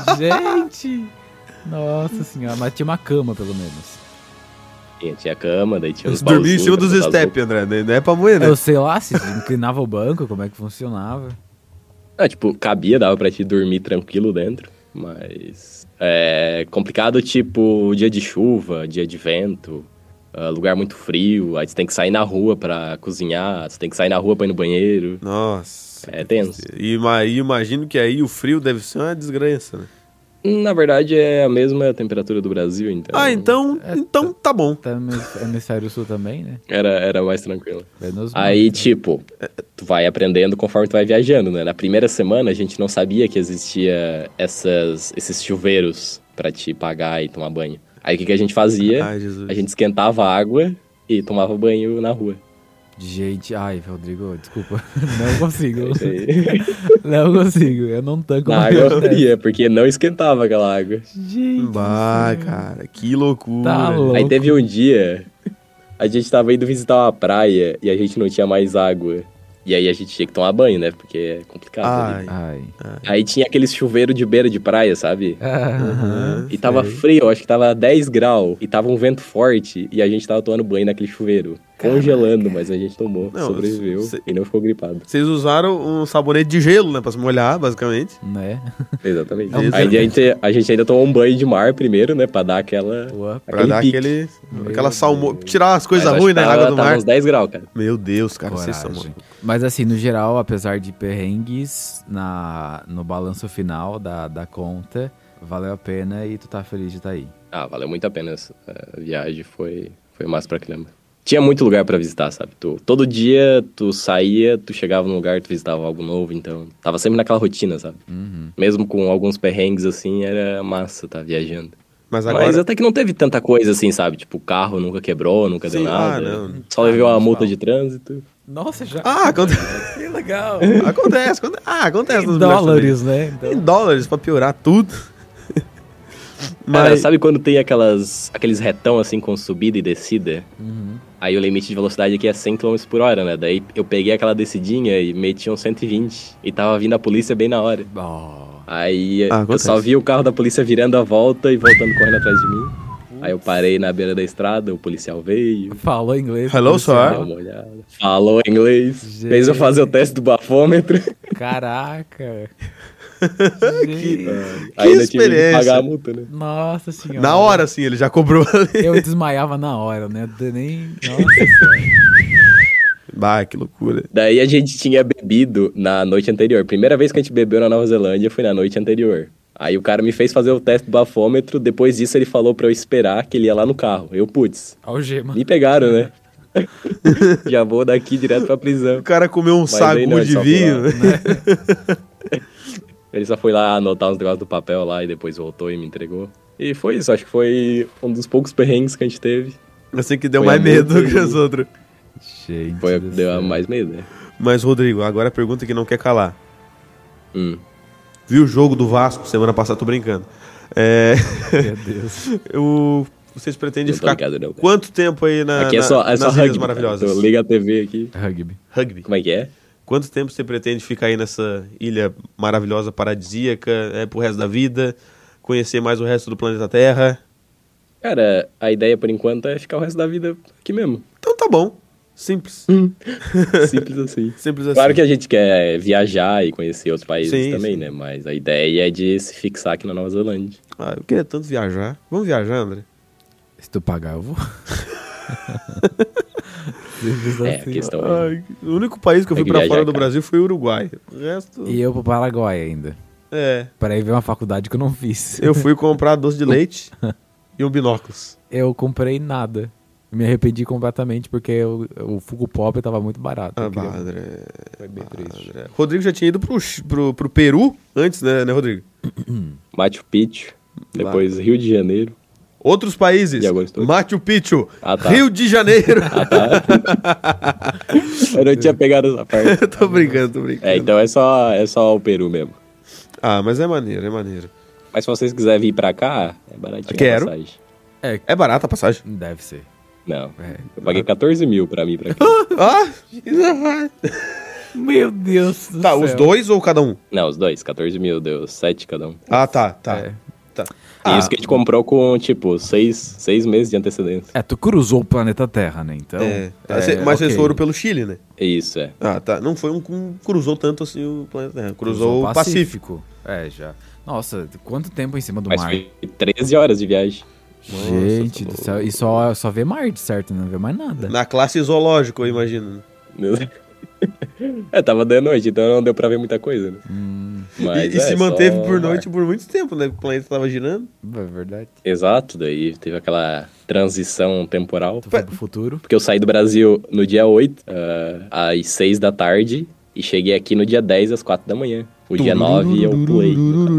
Gente! Nossa senhora, mas tinha uma cama, pelo menos. Tinha, tinha cama, daí tinha Eles uns dormiam em baúzinhos cima pra dos botar as step, André. né? Não é pra moer, né? Eu sei lá se inclinava o banco, como é que funcionava. Ah, tipo, cabia, dava pra te dormir tranquilo dentro, mas... É complicado, tipo, dia de chuva, dia de vento, ah, lugar muito frio, aí você tem que sair na rua pra cozinhar, você tem que sair na rua pra ir no banheiro. Nossa. É tenso. E, ima- e imagino que aí o frio deve ser uma desgraça, né? Na verdade, é a mesma temperatura do Brasil, então... Ah, então, É, então tá bom. Tá no hemisfério sul também, né? Era, era mais tranquilo. Menos Aí, mal. tipo, tu vai aprendendo conforme tu vai viajando, né? Na primeira semana, a gente não sabia que existia essas, esses chuveiros pra te pagar e tomar banho. Aí, o que, que a gente fazia? Ai, Jesus. A gente esquentava a água e tomava banho na rua. Gente, ai, Rodrigo, desculpa. Não consigo. É isso aí. Não consigo. Eu não tanco Na uma água coisa dessa. fria, porque não esquentava aquela água. Gente. Bah, cara, que loucura. Tá louco. Aí teve um dia, a gente tava indo visitar uma praia e a gente não tinha mais água. E aí a gente tinha que tomar banho, né? Porque é complicado ali. Ai. Ai. Aí tinha aqueles chuveiros de beira de praia, sabe? Aham, E tava sei. frio, acho que tava dez graus. E tava um vento forte. E a gente tava tomando banho naquele chuveiro. Congelando, mas a gente tomou, Não, sobreviveu cê- e não ficou gripado. Vocês usaram um sabonete de gelo, né? Pra se molhar, basicamente. Né? Exatamente. É um Aí vento. a gente, a gente ainda tomou um banho de mar primeiro, né? Pra dar aquela... Boa. Pra Aquele dar pique. aquele... Meu Aquela salmo... Deus. Tirar as coisas Mas acho ruins, que né? tava- Água do tava mar. uns dez graus, cara. Meu Deus, cara, vocês são Coragem. malucos. Mas assim, no geral, apesar de perrengues, na, no balanço final da, da conta, valeu a pena e tu tá feliz de estar aí. Ah, valeu muito a pena essa a viagem. Foi, foi massa pra caramba. tinha muito lugar pra visitar, sabe? Tu, todo dia tu saía, tu chegava num lugar, tu visitava algo novo, então tava sempre naquela rotina, sabe? Uhum. Mesmo com alguns perrengues assim, era massa tá viajando. Mas agora... Mas até que não teve tanta coisa assim, sabe? Tipo, o carro nunca quebrou, nunca Sim, deu ah, nada. não. Só levei uma menos multa mal. de trânsito. Nossa, já. Ah, acontece. Que legal. acontece, aconte- Ah, acontece. Em nos lugares dólares, né? também. Então, Em dólares, pra piorar tudo. Cara, Mas... sabe quando tem aquelas, aqueles retão assim com subida e descida? uhum. Aí o limite de velocidade aqui é cem quilômetros por hora, né? Daí eu peguei aquela descidinha e meti uns cento e vinte. E tava vindo a polícia bem na hora. Oh. Aí Ah, eu acontece. só vi o carro da polícia virando a volta e voltando correndo atrás de mim. Aí eu parei na beira da estrada, o policial veio, Falou inglês. Hello, policial. deu uma olhada, falou inglês, Gente. fez eu fazer o teste do bafômetro. Caraca. Que- Gente. Aí eu tive que experiência. pagar a multa, né? Nossa senhora. Na hora, sim, ele já cobrou ali. Eu desmaiava na hora, né? Eu nem... Nossa senhora. Bah, que loucura. Daí a gente tinha bebido na noite anterior. Primeira vez que a gente bebeu na Nova Zelândia foi na noite anterior. Aí o cara me fez fazer o teste do bafômetro, depois disso ele falou pra eu esperar que ele ia lá no carro. Eu, putz, Algema. me pegaram, né? Já vou daqui direto pra prisão. O cara comeu um Mas aí sagu não, ele de só foi vinho. lá. Ele só foi lá anotar uns negócios do papel lá e depois voltou e me entregou. E foi isso, acho que foi um dos poucos perrengues que a gente teve. Assim que deu Foi mais a medo multa que e- os outros. Gente Foi o do que deu céu. mais medo, né? Mas, Rodrigo, agora a pergunta que não quer calar. Hum. Viu o jogo do Vasco semana passada? Tô brincando. É... Meu Deus. o... Vocês pretendem Não tô ficar ligado, não, cara. quanto tempo aí na, Aqui é na- só, é só nas rugby. Ilhas Maravilhosas? Tu liga a T V aqui. Rugby. Rugby. Como é que é? Quanto tempo você pretende ficar aí nessa ilha maravilhosa, paradisíaca, é, pro resto da vida? Conhecer mais o resto do planeta Terra? Cara, a ideia por enquanto é ficar o resto da vida aqui mesmo. Então tá bom. Simples. Simples assim. Simples assim. Claro que a gente quer viajar e conhecer outros países Sim, também, sim. né? Mas a ideia é de se fixar aqui na Nova Zelândia. Ah, eu queria tanto viajar. Vamos viajar, André? Se tu pagar, eu vou. Simples É, a assim. questão é... Ai, o único país que eu Tem fui que pra viajar, fora do cara. Brasil foi o Uruguai. O resto... E eu pro Paraguai ainda. É. Pra ir ver uma faculdade que eu não fiz. Eu fui comprar doce de leite e um binóculos. Eu comprei nada. Me arrependi completamente porque o, o Fugo Pop tava muito barato. Ah, Eu queria- bah, André. Foi bem Ah, triste. André. Rodrigo já tinha ido pro, Ch- pro, pro Peru antes, né, né, Rodrigo? Machu Picchu, depois Rio de Janeiro. Outros países. E agora estou aqui. Machu Picchu, Ah, tá. Rio de Janeiro. Eu não tinha pegado essa parte. tô brincando, tô brincando. É, então é só, é só o Peru mesmo. Ah, mas é maneiro, é maneiro. Mas se vocês quiserem vir pra cá, é baratinho Quero. a passagem. É, É barata a passagem. deve ser. Não, É. eu paguei quatorze mil pra mim pra aqui. Ah! Meu Deus do Tá, céu. os dois ou cada um? Não, os dois, quatorze mil, deu sete cada um. Ah, tá, tá. É. tá. E Ah, isso que a gente comprou com, tipo, seis, seis meses de antecedência. É, tu cruzou o planeta Terra, né? Então. é. é, Cê- mas vocês ok. foram pelo Chile, né? Isso, é. Ah, tá. Não foi um que cruzou tanto assim o planeta Terra. Cruzou, o Pacífico. É, já. Nossa, quanto tempo em cima do Mas mar? foi treze horas de viagem. Gente Nossa, do céu. E só, só vê Marte, certo? Não vê mais nada. Na classe zoológico, eu imagino. É, tava de noite, então não deu pra ver muita coisa, né? Hum, Mas e e é, se só manteve por mar. noite por muito tempo, né? O planeta tava girando. é verdade. Exato, daí teve aquela transição temporal. Tu foi pro futuro. Porque eu saí do Brasil no dia oito, ah, às seis da tarde, e cheguei aqui no dia dez, às quatro da manhã. O dia nove eu pulei.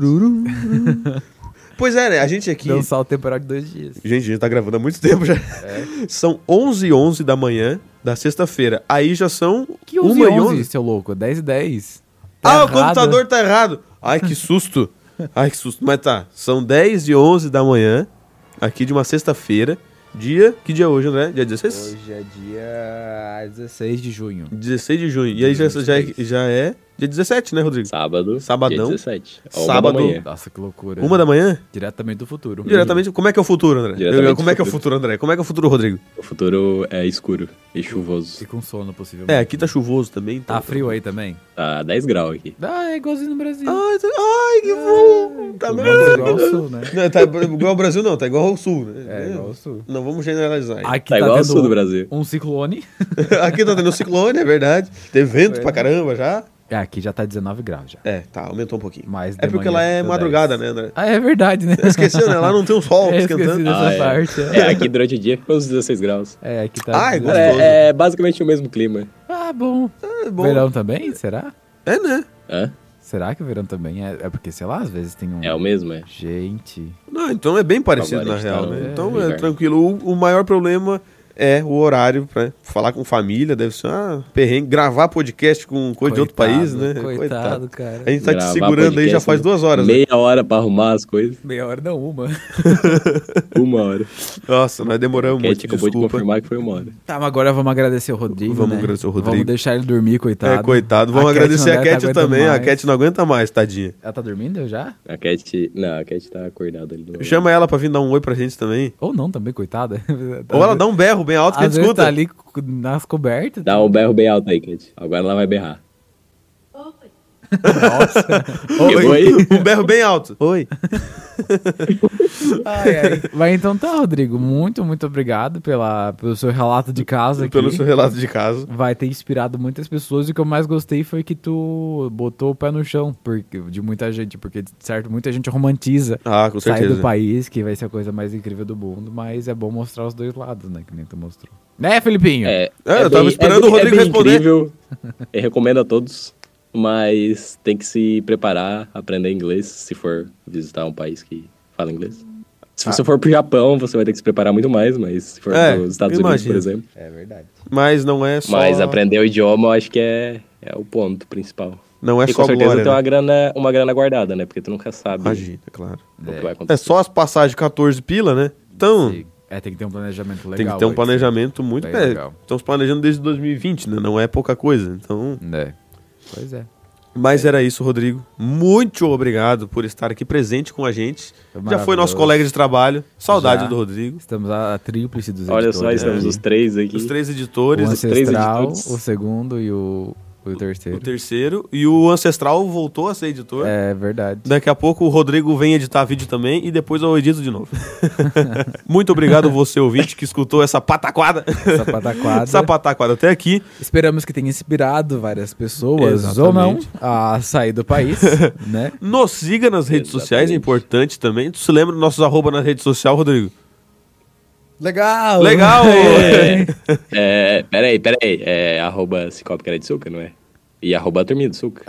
Pois é, né? A gente aqui... Deu um salto temporal de dois dias. Gente, a gente tá gravando há muito tempo já. São onze e onze da manhã da sexta-feira. Aí já são Que onze uma e e onze, onze. seu louco? dez e dez. Ah, Tá o errado. computador tá errado. Ai, que susto. Ai, que susto. Mas tá, são dez e onze da manhã, aqui de uma sexta-feira. Dia... Que dia é hoje, André? Dia dezesseis? Hoje é dia dezesseis de junho. dezesseis de junho. E aí já, já, é, já é dia dezessete, né, Rodrigo? Sábado, Sabadão. dia dezessete. a uma Sábado. da manhã. Nossa, que loucura. Uma da manhã? Diretamente do futuro. Diretamente. Como é que é o futuro, André? Diretamente Como é que é o do futuro, André? Como é que é o futuro, Rodrigo? O futuro é escuro e chuvoso. E com sono, possivelmente. É, aqui tá chuvoso também. Então... Tá frio aí também? Tá dez graus aqui. Ah, é igualzinho no Brasil. Ai, tá- ai, que bom! Tá Pelo bem. menos igual ao sul, né? Não, tá igual ao Brasil, não, tá igual ao sul, né? É, igual ao sul. Não vamos generalizar. Aqui Tá igual ao tendo sul do Brasil. um ciclone. Aqui tá tendo ciclone, é verdade. Teve vento pra caramba já. É, aqui já tá dezenove graus já. É, tá, aumentou um pouquinho. Mas É de porque manhã lá é deu madrugada, dez. né, André? Ah, é verdade, né? Esqueceu, né? Lá não tem um sol É, esqueci esquentando. dessa Ah, é. parte. É, aqui durante o dia fica uns dezesseis graus. É, aqui tá... Ah, é dezenove. gostoso. É, é basicamente o mesmo clima. Ah, bom. É bom. Verão também? Será? É, né? Hã? Será que o verão também é? É porque, sei lá, às vezes tem um... É o mesmo, é. Gente... Não, então é bem parecido Agora na a gente tá real, no né? Então é inverno. tranquilo. O, o maior problema é o horário pra falar com família, deve ser uma perrengue. Gravar podcast com coisa de outro Coitado, país, né? Coitado, cara. A gente tá te Gravar segurando aí já podcast, faz duas horas, né? Meia hora pra arrumar as coisas. Meia hora não, uma. Uma hora. Nossa, nós demoramos A muito, gente acabou de desculpa. confirmar que foi uma hora. Tá, mas agora vamos agradecer o Rodrigo, Vamos né? agradecer o Rodrigo. Vamos deixar ele dormir, coitado. É, coitado. Vamos A Cat agradecer não a deve Cat tá também. aguentando A mais. Cat não aguenta mais, tadinha. Ela tá dormindo já? A Cat... Não, a Cat tá acordada ali. No... Chama ela pra vir dar um oi pra gente também. Ou não também, coitada. Ou ela dá um berro bem alto que a Às gente vezes escuta. tá ali co- nas cobertas. Dá um berro bem alto aí, Cat. Agora ela vai berrar. Oi. Oi? Um berro bem alto. Oi. Ai, ai. Mas então tá, Rodrigo. Muito, muito obrigado pela, pelo seu relato de casa aqui. Pelo seu relato de casa. Vai ter inspirado muitas pessoas. E o que eu mais gostei foi que tu botou o pé no chão porque, de muita gente. Porque, certo, muita gente romantiza Ah, com sair certeza. do país, que vai ser a coisa mais incrível do mundo. Mas é bom mostrar os dois lados, né? Que nem tu mostrou. Né, Felipinho? É, É, eu tava bem- esperando bem- o Rodrigo bem responder. Incrível. Eu recomendo a todos, mas tem que se preparar, aprender inglês se for visitar um país que fala inglês. Se você for pro Japão, você vai ter que se preparar muito mais, mas se for É, pros Estados imagino. Unidos, por exemplo. É verdade. Mas não é só... Mas aprender o idioma, eu acho que é, é o ponto principal. Não é e só com certeza glória, tem né? uma grana, uma grana guardada, né? Porque tu nunca sabe Imagina, claro. o que vai É acontecer. só as passagens catorze pila, né? Então, Sim. É, tem que ter um planejamento legal. tem que ter um vai planejamento muito... bem É, legal. estamos planejando desde dois mil e vinte, né? Não é pouca coisa. Então... ser. É. Pois é. Mas era isso, Rodrigo. Muito obrigado por estar aqui presente com a gente. Foi Já foi nosso maravilhoso. colega de trabalho. Saudade Já. do Rodrigo. Estamos a, a tríplice dos Olha editores. só, estamos aqui. os três aqui. Os três O editores, Os três Ancestral, editores. o segundo e o, o terceiro. o terceiro. E o Ancestral voltou a ser editor. É verdade. Daqui a pouco o Rodrigo vem editar vídeo também e depois eu edito de novo. Muito obrigado você, ouvinte, que escutou essa pataquada. Essa pataquada. essa pataquada até aqui. Esperamos que tenha inspirado várias pessoas, ou não, Exatamente. a sair do país, né? Nos siga nas redes Exatamente. sociais, é importante também. Tu se lembra dos nossos arroba na rede social, Rodrigo? Legal! Legal! É, peraí, peraí. É arroba Cicobi Credsuca, não é? E arroba Turminha do Suca.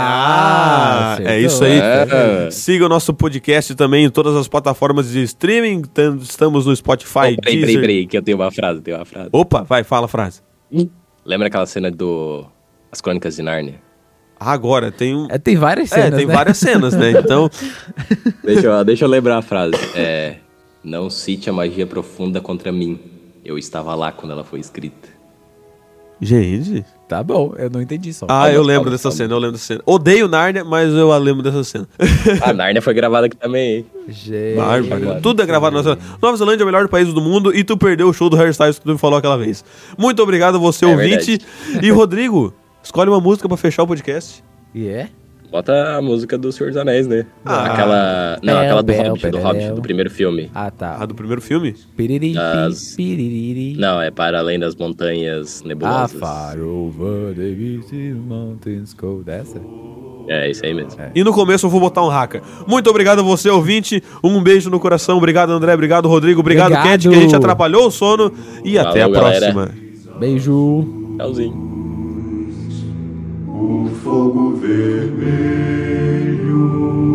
Ah, acertou. é isso aí. É. Siga o nosso podcast também em todas as plataformas de streaming. Tam- Estamos no Spotify, Oh, peraí, peraí, Deezer. peraí, que eu tenho uma frase, eu tenho uma frase. Opa, vai, fala a frase. Lembra aquela cena do As Crônicas de Nárnia? Agora, tem um... É, tem várias É, cenas, tem né? várias cenas, né? Então, Deixa eu, deixa eu lembrar a frase. É, não cite a magia profunda contra mim. Eu estava lá quando ela foi escrita. gente... Tá bom, eu não entendi só. Ah, Calma, eu lembro calma, dessa calma. cena, eu lembro dessa cena. Odeio Nárnia, mas eu a lembro dessa cena. A Nárnia foi gravada aqui também, hein? Gente. Bárbaro. Tudo é gravado na Nova Zelândia. Nova Zelândia é o melhor país do mundo e tu perdeu o show do Harry Styles que tu me falou aquela vez. Muito obrigado, você É ouvinte. E Rodrigo, escolhe uma música pra fechar o podcast. E é? Bota a música do Senhor dos Anéis, né? Ah. Aquela. Não, Bel, aquela do bel, Hobbit, do bel, Hobbit, bel. do primeiro filme. Ah, tá. Ah, do primeiro filme? Piriri, As- piriri. Não, é Para Além das Montanhas Ah, Nebulosas. far over the visible mountains cold. Essa? É, isso aí mesmo. E no começo eu vou botar um hacker. Muito obrigado a você, ouvinte. Um beijo no coração. Obrigado, André. Obrigado, Rodrigo. Obrigado, Obrigado. Cat, que a gente atrapalhou o sono. E Falou, até a galera. próxima. Beijo. Tchauzinho. O fogo vermelho